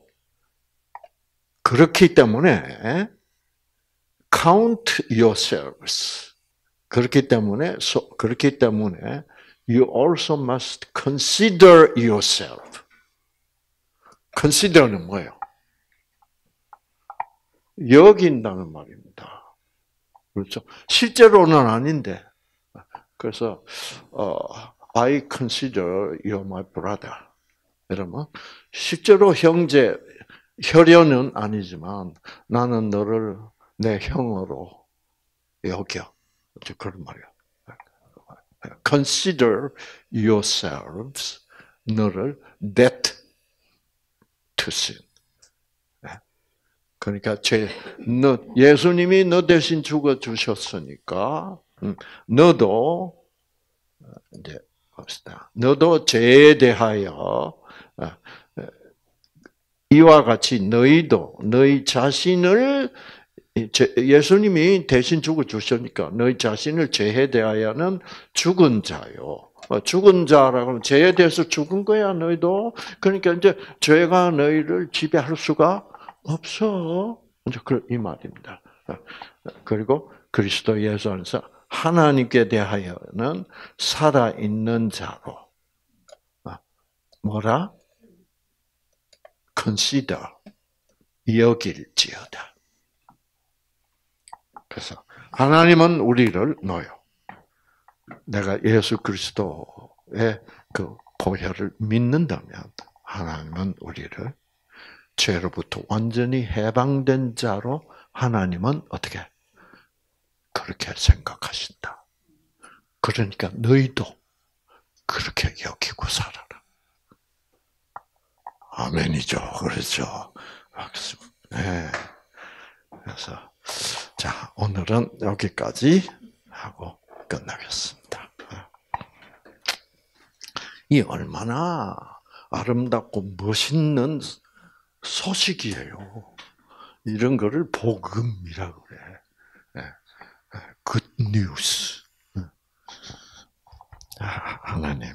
그렇기 때문에 count yourselves. 그렇기 때문에 그렇기 때문에 you also must consider yourself. consider는 뭐예요? 여긴다는 말입니다. 그렇죠? 실제로는 아닌데. 그래서 어, I consider you my brother. 이러면 실제로 형제, 혈연은 아니지만 나는 너를 내 형으로 여겨. 그런 말이야. Consider yourselves, 너를 dead to sin. 그러니까 제, 너, 예수님이 너 대신 죽어 주셨으니까, 너도, 이제, 봅시다. 너도 죄에 대하여, 이와 같이 너희도, 너희 자신을, 예수님이 대신 죽어 주셨으니까, 너희 자신을 죄에 대하여는 죽은 자요. 죽은 자라고 하면 죄에 대해서 죽은 거야, 너희도. 그러니까 이제 죄가 너희를 지배할 수가 없어. 이제 이 말입니다. 그리고 그리스도 예수 안에서 하나님께 대하여는 살아있는 자로 뭐라? consider 여길지어다. 그래서 하나님은 우리를 놓여. 내가 예수 그리스도의 그 보혈을 믿는다면 하나님은 우리를 죄로부터 완전히 해방된 자로 하나님은 어떻게 그렇게 생각하신다. 그러니까 너희도 그렇게 여기고 살아라. 아멘이죠. 그렇죠. 네. 그래서 자 오늘은 여기까지 하고 끝나겠습니다. 이 얼마나 아름답고 멋있는 소식이에요. 이런 거를 복음이라고 그래. Good news. 하나님,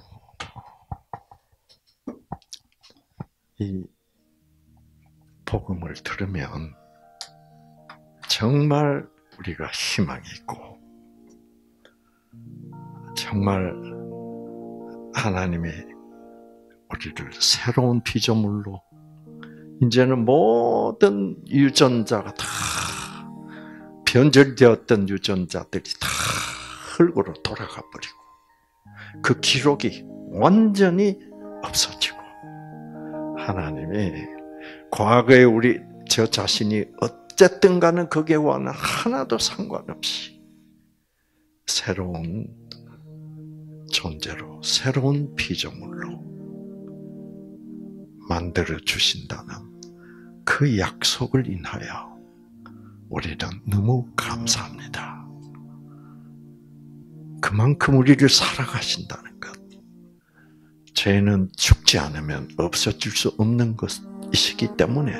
이 복음을 들으면 정말 우리가 희망이 있고, 정말 하나님이 우리를 새로운 피조물로 이제는 모든 유전자가 다 변절되었던 유전자들이 다 흙으로 돌아가 버리고 그 기록이 완전히 없어지고 하나님이 과거에 우리 저 자신이 어쨌든 간에 거기와는 하나도 상관없이 새로운 존재로 새로운 피조물로 만들어 주신다는 그 약속을 인하여 우리는 너무 감사합니다. 그만큼 우리를 사랑하신다는 것. 죄는 죽지 않으면 없어질 수 없는 것이기 때문에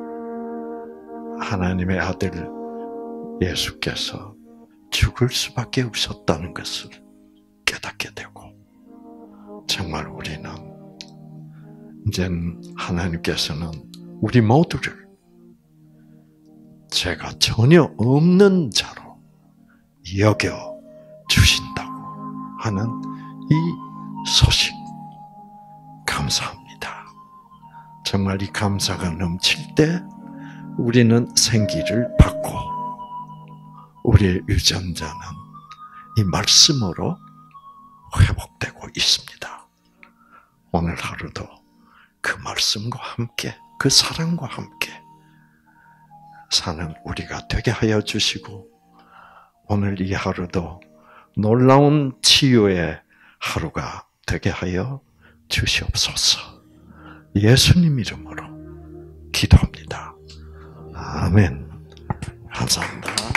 하나님의 아들 예수께서 죽을 수밖에 없었다는 것을 깨닫게 되고 정말 우리는 이제 하나님께서는 우리 모두를 죄가 전혀 없는 자로 여겨 주신다고 하는 이 소식 감사합니다. 정말 이 감사가 넘칠 때 우리는 생기를 받고 우리의 유전자는 이 말씀으로 회복되고 있습니다. 오늘 하루도 그 말씀과 함께 그 사랑과 함께 사는 우리가 되게 하여 주시고 오늘 이 하루도 놀라운 치유의 하루가 되게 하여 주시옵소서. 예수님 이름으로 기도합니다. 아멘. 감사합니다.